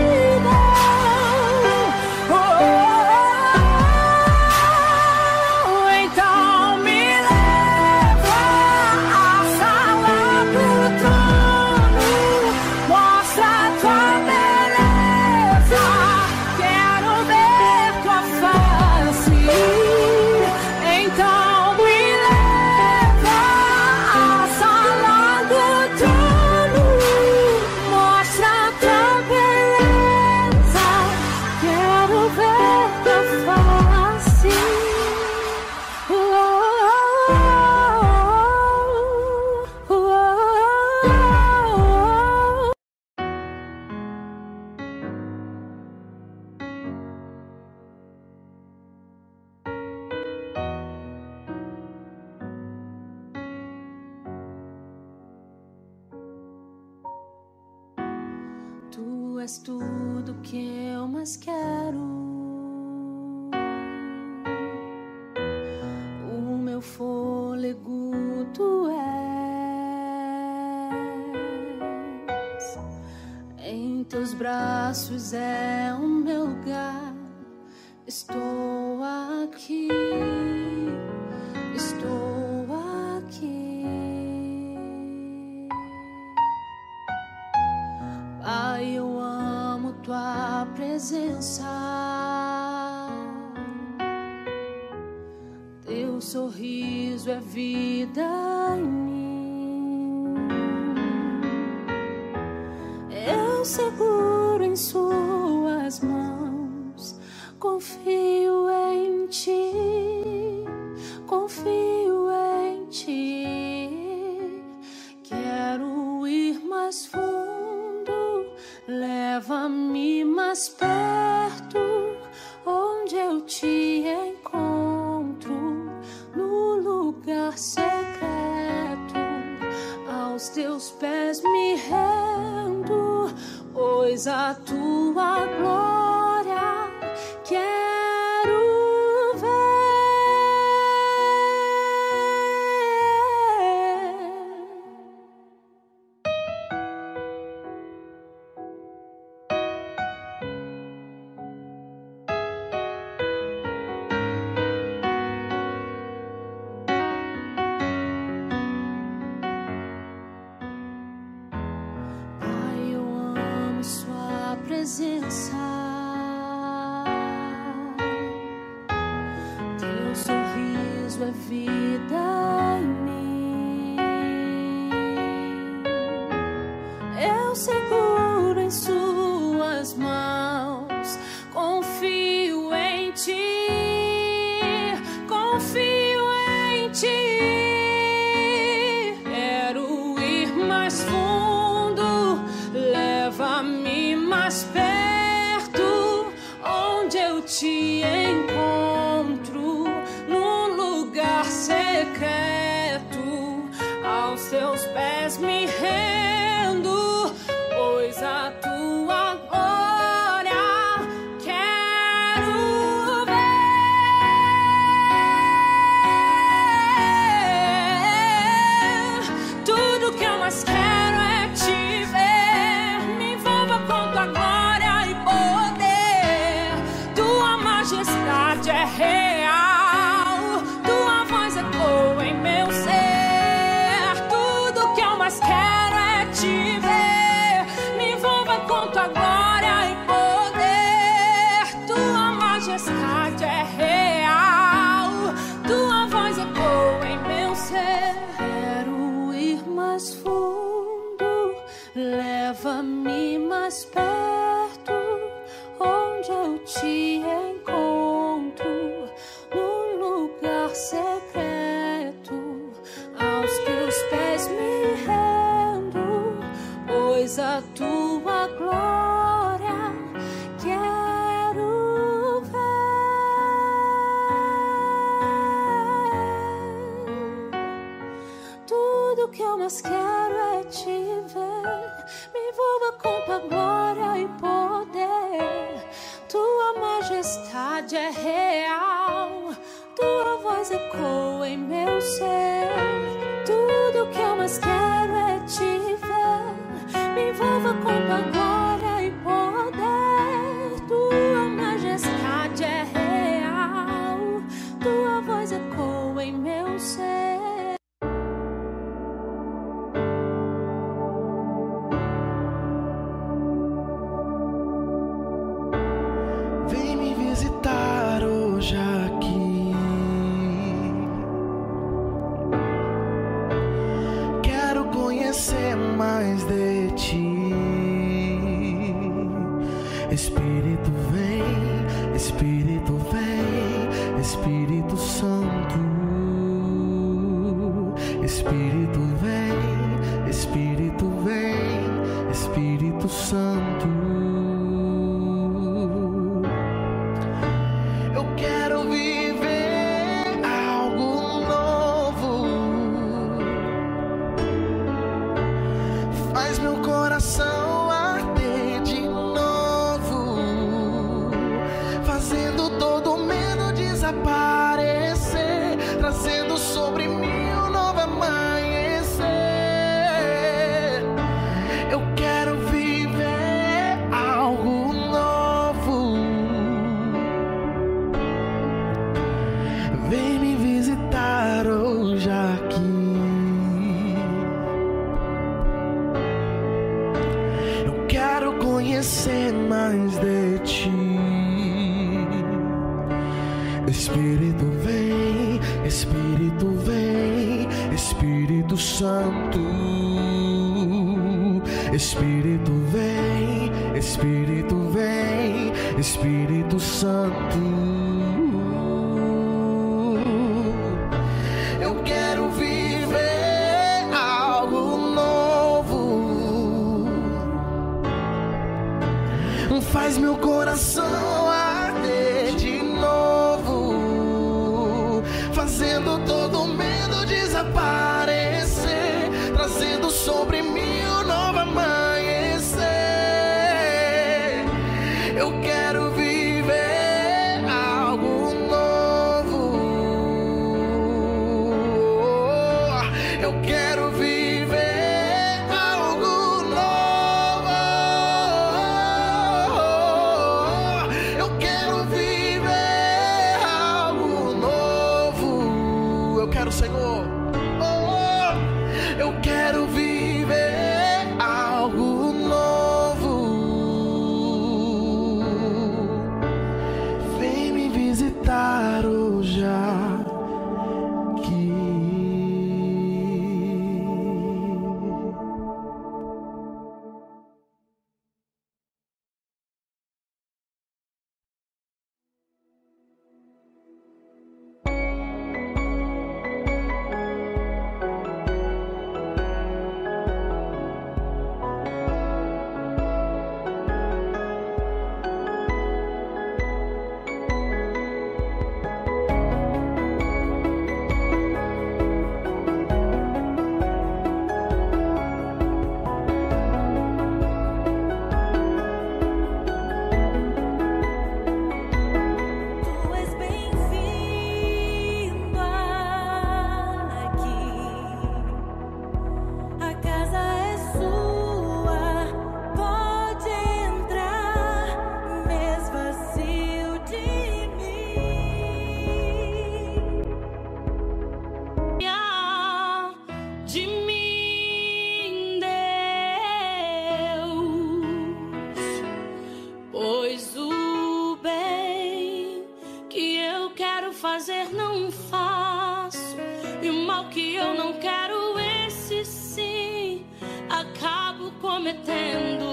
Tu és tudo que eu mais quero. O meu fôlego tu és. Em teus braços é o meu lugar. Estou aqui. Estou aqui. Pai, eu amo tua presença. Teu sorriso é vida em mim. Eu seguro em suas mãos. Confio em ti. Confio em ti. Quero ir mais fundo. Leva-me mais perto, onde eu te encontro, no lugar secreto. Aos teus pés me rendo, pois a tua glória quero ver. Pai, eu amo sua presença. Teu sorriso é vida em mim. Eu seguro em suas mãos. Confio em ti. Confio em ti. Quero ir mais fundo. Leva-me mais perto, onde eu te encontro, num lugar secreto. Aos teus pés me rendo, pois a tua glória quero ver. Tudo que eu mais quero é te ver. Me envolva com tua glória e poder. Tua majestade é real. Tua voz ecoa em meu ser. Tudo que eu mais quero é te ver. Me envolva com tua glória e poder. Tua majestade é real. Tua voz ecoa em meu ser. Quero ir mais fundo. Leva-me mais perto, onde eu te encontro, num lugar secreto. Aos teus pés me rendo, pois a tua glória quero ver. Tudo que eu mais quero é te ver. Me envolva com tua glória e poder. Tua majestade é real. Tua voz ecoa em meu ser. Tudo que eu mais quero é te ver. Me envolva com tua glória e poder. Tua majestade é real. Tua voz ecoa em meu ser. Vem me visitar hoje aqui. Quero conhecer mais de ti. Espírito vem, Espírito vem, Espírito Santo. Espírito vem, Espírito vem, Espírito Santo. Eu quero viver algo novo. Faz meu coração arder de conhecer mais de ti. Espírito vem, Espírito vem, Espírito Santo. Espírito vem, Espírito vem, Espírito Santo. Eu quero viver algo novo. Faz meu coração arder de novo, fazendo todo medo desaparecer, trazendo sobre mim um novo amanhecer. Eu quero viver algo novo. Eu quero viver algo novo. Eu quero viver algo novo. Eu quero, Senhor. Oh, eu quero viver algo novo. Vem me visitar hoje aqui. Tu és bem-vindo aqui. A casa é sua, pode entrar, mesmo vazio de mim. De mim, Deus, pois o bem que eu quero fazer não faço, e o mal que eu não quero, esse sim acabo cometendo.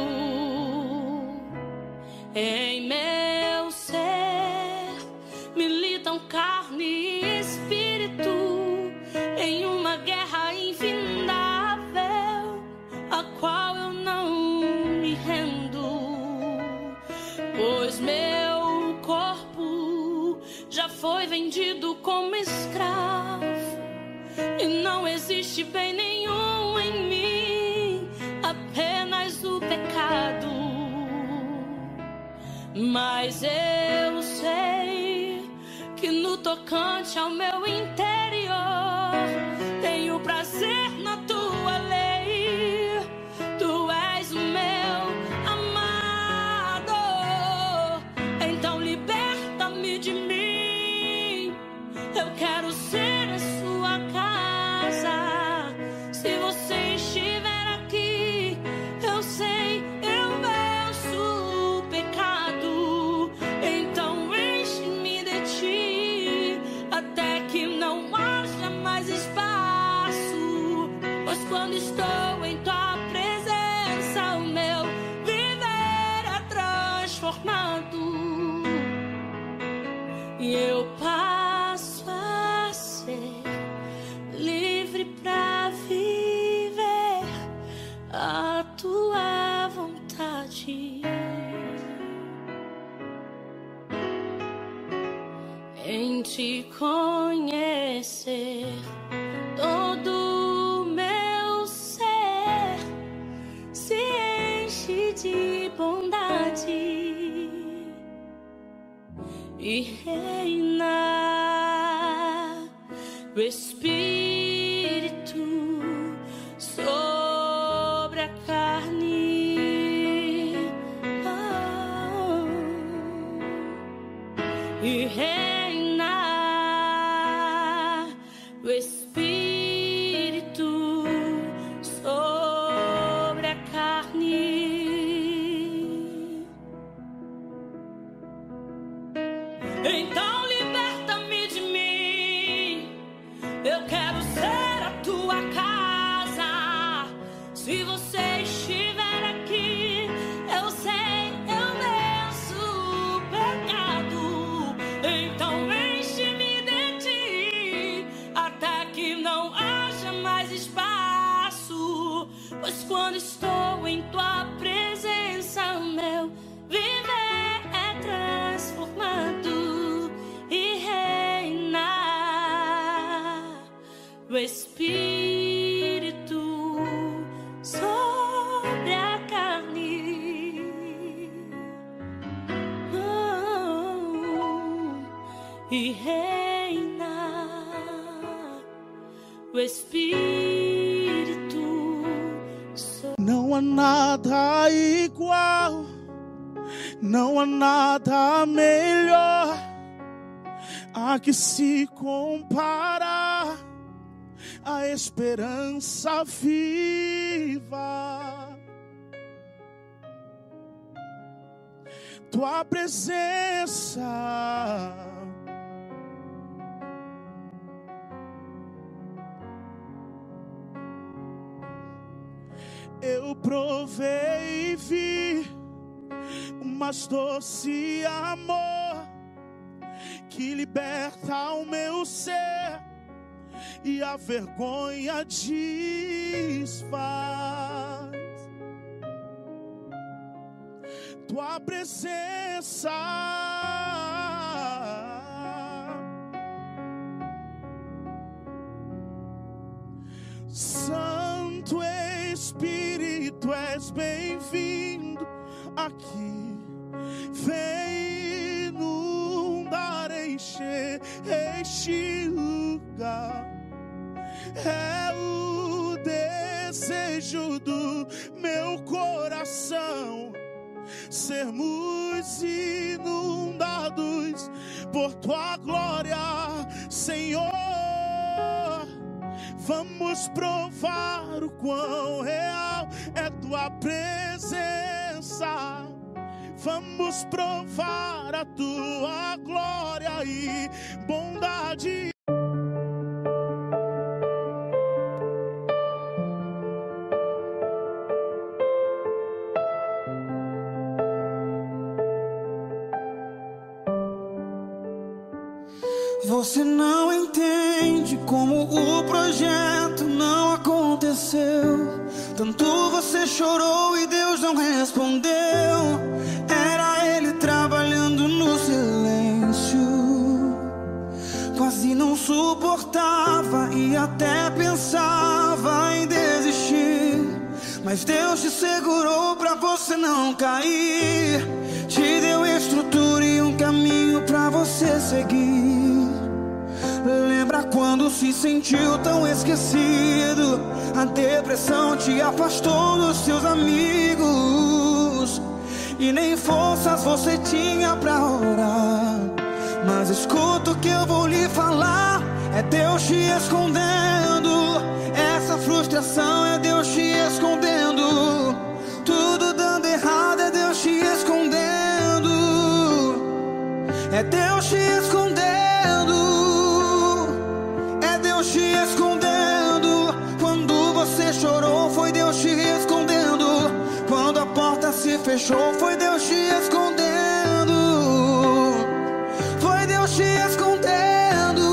Em meu ser militam carne e espírito, em uma guerra infindável, a qual eu não me rendo, pois meu corpo já foi vendido como escravo, e não existe bem nenhum em mim, apenas o pecado. Mas eu sei que no tocante ao meu interior tenho prazer na tua lei. Tu és o meu amado, então liberta-me de mim. Eu quero ser a sua casa. Se você estiver aqui, eu sei, eu venço o pecado. Então enche-me de ti, até que não haja mais espaço. Pois quando estou em tua presença, o meu viver é transformado, e eu passo a ser livre pra viver a tua vontade. Em te conhecer, todo meu ser se enche de bondade e reina o Espírito sobre a carne. Oh, e reina o Espírito sobre a carne. Então liberta-me de mim. Eu quero ser a tua casa. Se você estiver aqui, eu sei, eu venço o pecado. Então enche-me de ti, até que não haja mais espaço. Pois quando estou em tua presença, meu viver é transformado e reina o Espírito sobre a carne. Oh, e reina o Espírito sobre... Não há nada igual, não há nada melhor a que se comparar a esperança viva. Tua presença eu provei e vi o mais doce amor que liberta o meu ser e a vergonha desfaz. Tua presença Santo Espírito, és bem-vindo aqui. Vem inundar, encher este lugar. É o desejo do meu coração sermos inundados por tua glória, Senhor. Vamos provar o quão real é tua presença. Vamos provar a tua glória e bondade. Você não entende como o projeto não aconteceu. Tanto você chorou e Deus não respondeu. Era Ele trabalhando no silêncio. Quase não suportava e até pensava em desistir, mas Deus te segurou pra você não cair. Te deu estrutura e um caminho pra você seguir. Lembra quando se sentiu tão esquecido? A depressão te afastou dos seus amigos e nem forças você tinha pra orar. Mas escuta o que eu vou lhe falar. É Deus te escondendo. Essa frustração é Deus te escondendo. Tudo dando errado é Deus te escondendo. É Deus te escondendo. Te escondendo. Quando você chorou, foi Deus te escondendo. Quando a porta se fechou, foi Deus te escondendo. Foi Deus te escondendo.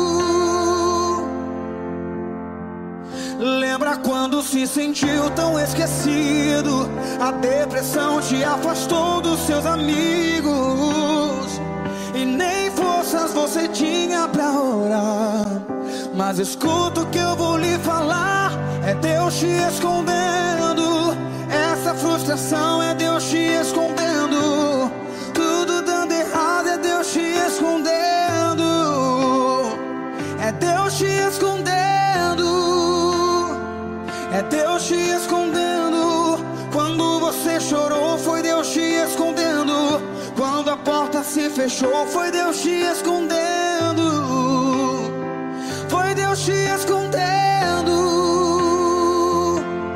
Lembra quando se sentiu tão esquecido? A depressão te afastou dos seus amigos e nem forças você tinha pra orar. Mas escuta o que eu vou lhe falar. É Deus te escondendo. Essa frustração é Deus te escondendo. Tudo dando errado é Deus te escondendo. É Deus te escondendo. É Deus te escondendo. Quando você chorou, foi Deus te escondendo. Quando a porta se fechou, foi Deus te escondendo. Foi Deus te escondendo.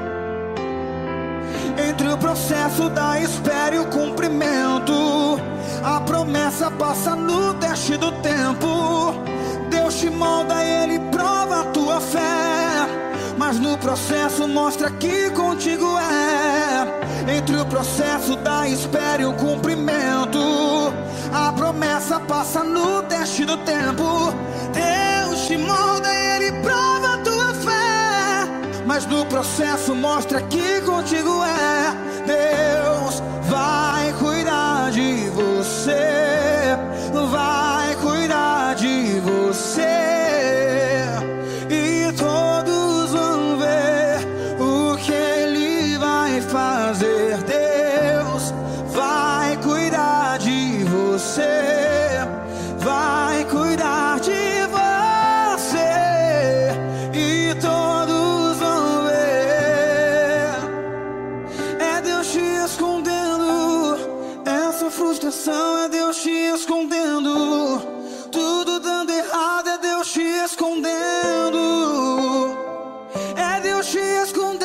Entre o processo da espera e o cumprimento, A promessa passa no teste do tempo. Deus te molda e Ele prova a tua fé, mas no processo mostra que contigo é. Entre o processo da espera e o cumprimento, a promessa passa no teste do tempo. Deus te molda e Ele prova a tua fé, mas no processo mostra que contigo é. Deus vai cuidar de você, vai cuidar de você, e todos vão ver o que Ele vai fazer. Deus vai cuidar de você, vai cuidar de você, e todos vão ver. É Deus te escondendo, essa frustração é Deus te escondendo. Tudo dando errado é Deus te escondendo, é Deus te escondendo.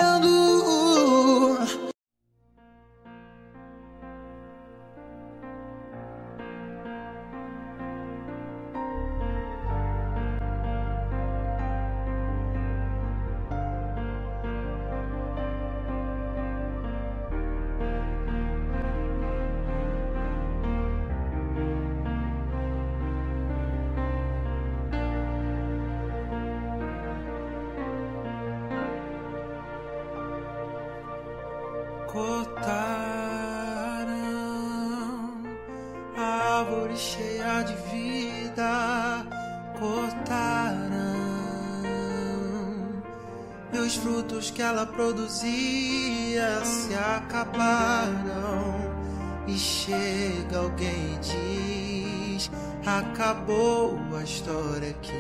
Cortaram a árvore cheia de vida, cortaram e os frutos que ela produzia se acabaram. E chega alguém e diz: acabou a história aqui.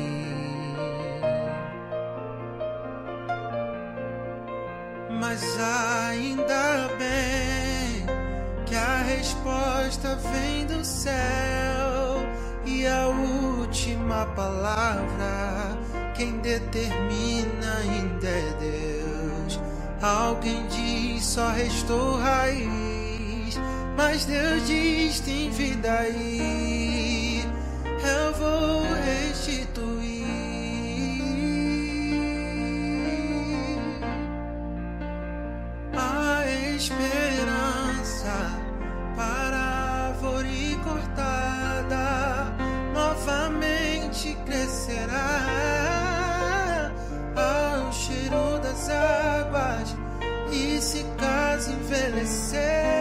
Mas ainda bem que a resposta vem do céu, e a última palavra quem determina ainda é Deus. Alguém diz: só restou raiz, mas Deus diz: tem vida aí, eu vou restituir. Esperança para a árvore cortada novamente crescerá ao cheiro das águas. E se caso envelheceu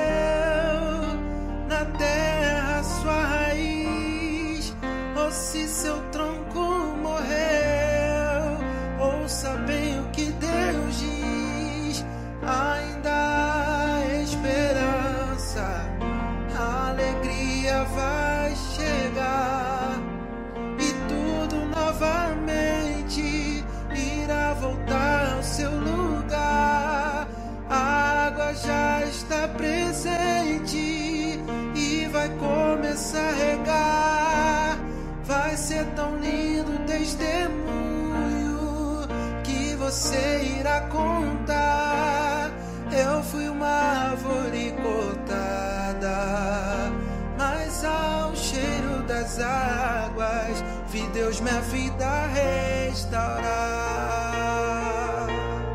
na terra sua raiz, ou se seu tronco morreu, ouça bem o que Deus diz: ainda há esperança, a alegria vai chegar, e tudo novamente irá voltar ao seu lugar. A água já está presente e vai começar a regar. Vai ser tão lindo o testemunho que você irá contar. Eu fui uma árvore cortada, mas ao cheiro das águas vi Deus minha vida restaurar.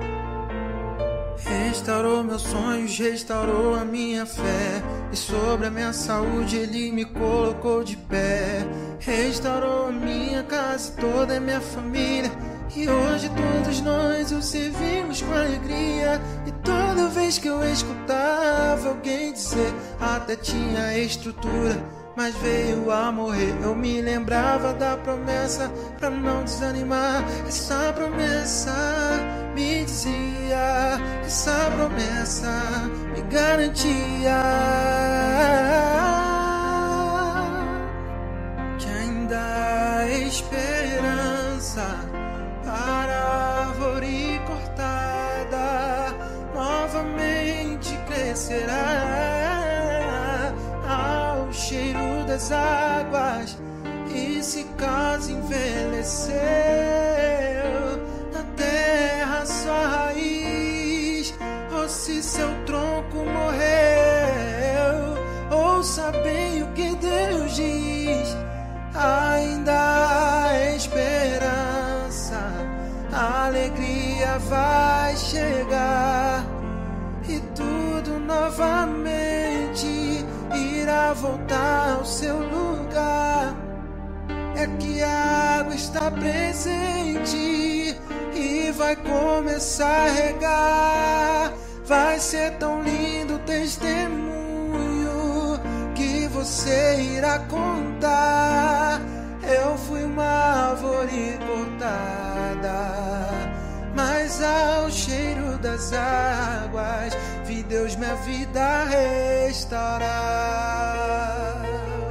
Restaurou meus sonhos, restaurou a minha fé, e sobre a minha saúde Ele me colocou de pé. Restaurou a minha casa, toda a minha família, e hoje todos nós o servimos com alegria. E toda vez que eu escutava alguém dizer: até tinha estrutura, mas veio a morrer, eu me lembrava da promessa pra não desanimar. Essa promessa me dizia, essa promessa me garantia que ainda há esperança para a árvore cortada novamente crescerá ao cheiro das águas. E se caso envelheceu na terra sua raiz, ou se seu tronco morreu, ouça bem dia vai chegar e tudo novamente irá voltar ao seu lugar. É que a água está presente e vai começar a regar. Vai ser tão lindo o testemunho que você irá contar. Eu fui uma árvore cortada, mas ao cheiro das águas vi Deus minha vida restaurar.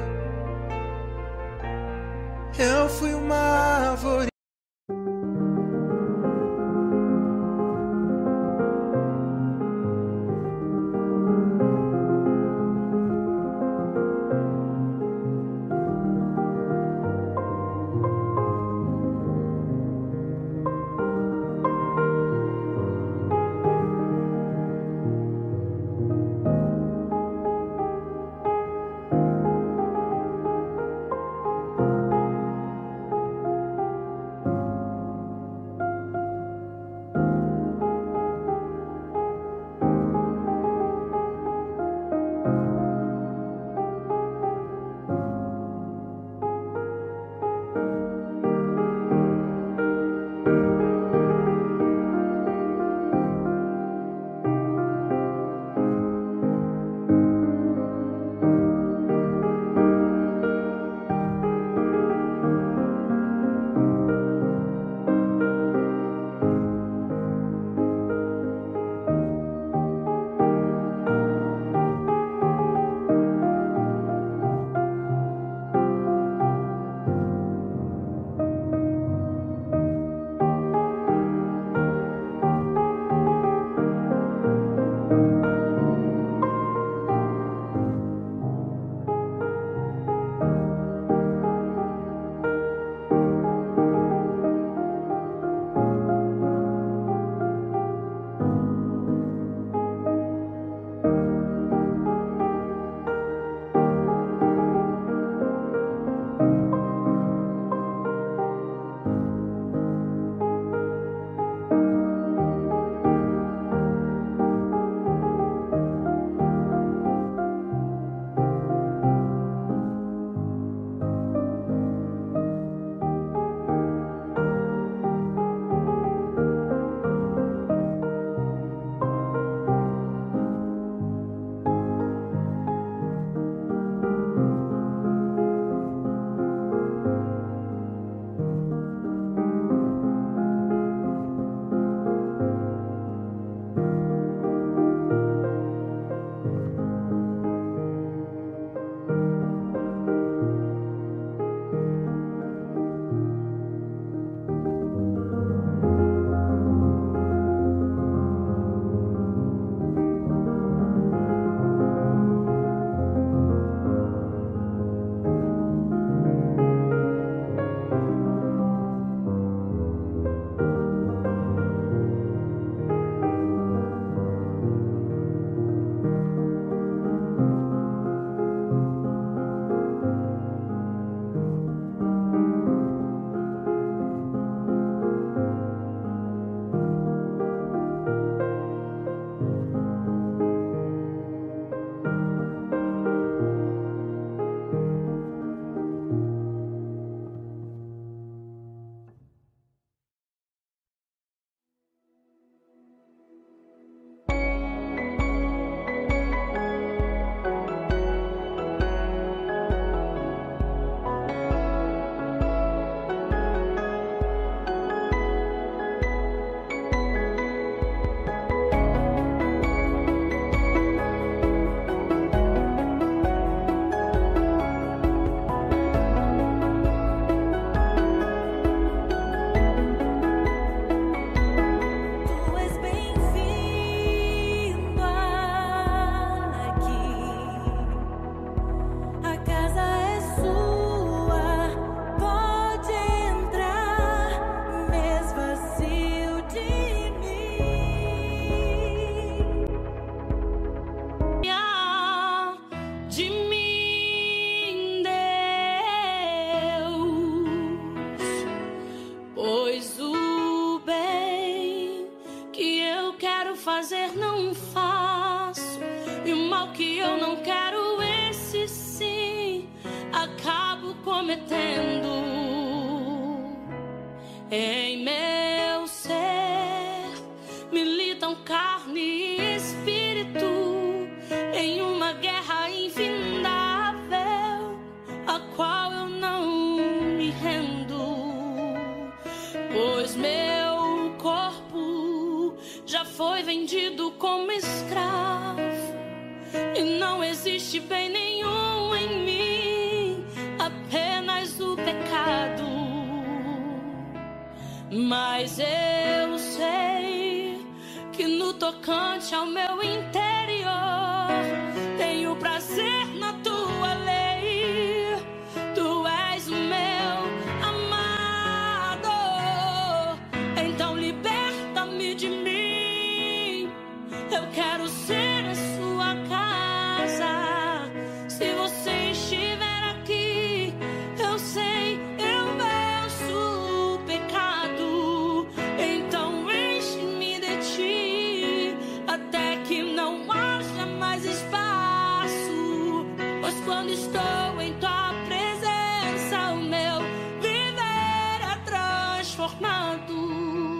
Eu fui uma árvore. que eu não quero, esse sim acabo cometendo. Em meu ser militam carne e espírito em uma guerra infindável, a qual eu não me rendo, pois meu corpo já foi vendido como escravo e não existe bem nenhum em mim, apenas o pecado. Mas eu sei que no tocante ao meu interior tenho prazer na tua lei. Tu és o meu amado, então liberta-me de mim. Eu quero ser a sua casa. Se você estiver aqui, eu sei, eu venço o pecado. Então enche-me de ti, até que não haja mais espaço. Pois quando estou em tua presença, o meu viver é transformado.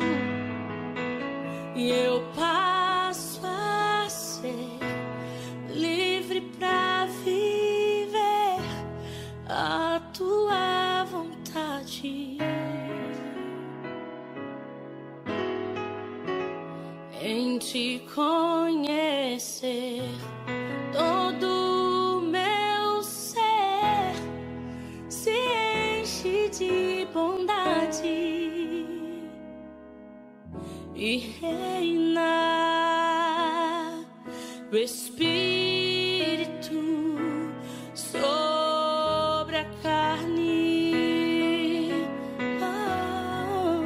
E eu passo a ser livre pra viver a tua vontade. Em te conhecer, todo meu ser se enche de bondade e reina o Espírito sobre a carne. Oh.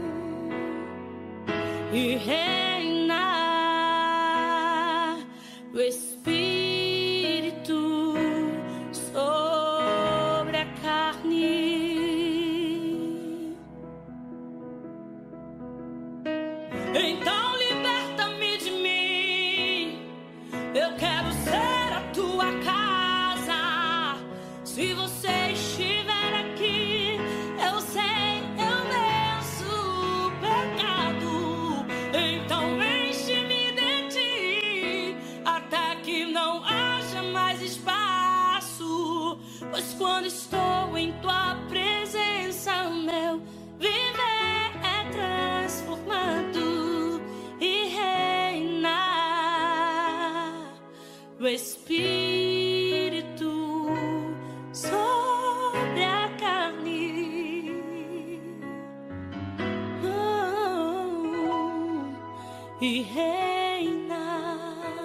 E reina o Espírito sobre a carne. Então liberta-me de mim. Eu quero ser a tua casa. Se você estiver aqui, eu sei, eu venço o pecado. Então enche-me de ti, até que não haja mais espaço. Pois quando estou em tua presença, o meu viver é transformado e reina o Espírito sobre a carne. Oh, e reina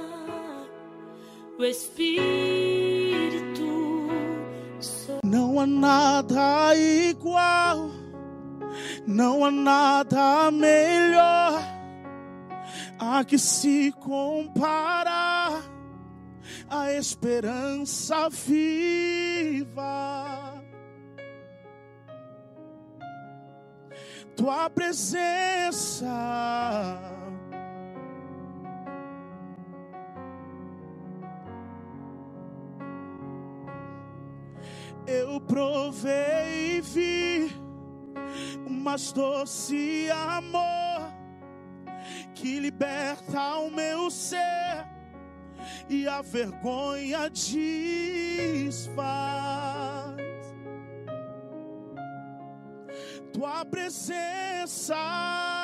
o Espírito sobre... Não há nada igual, não há nada melhor a que se comparar a esperança viva. Tua presença eu provei e vi o mais doce amor que liberta o meu ser e a vergonha desfaz. Tua presença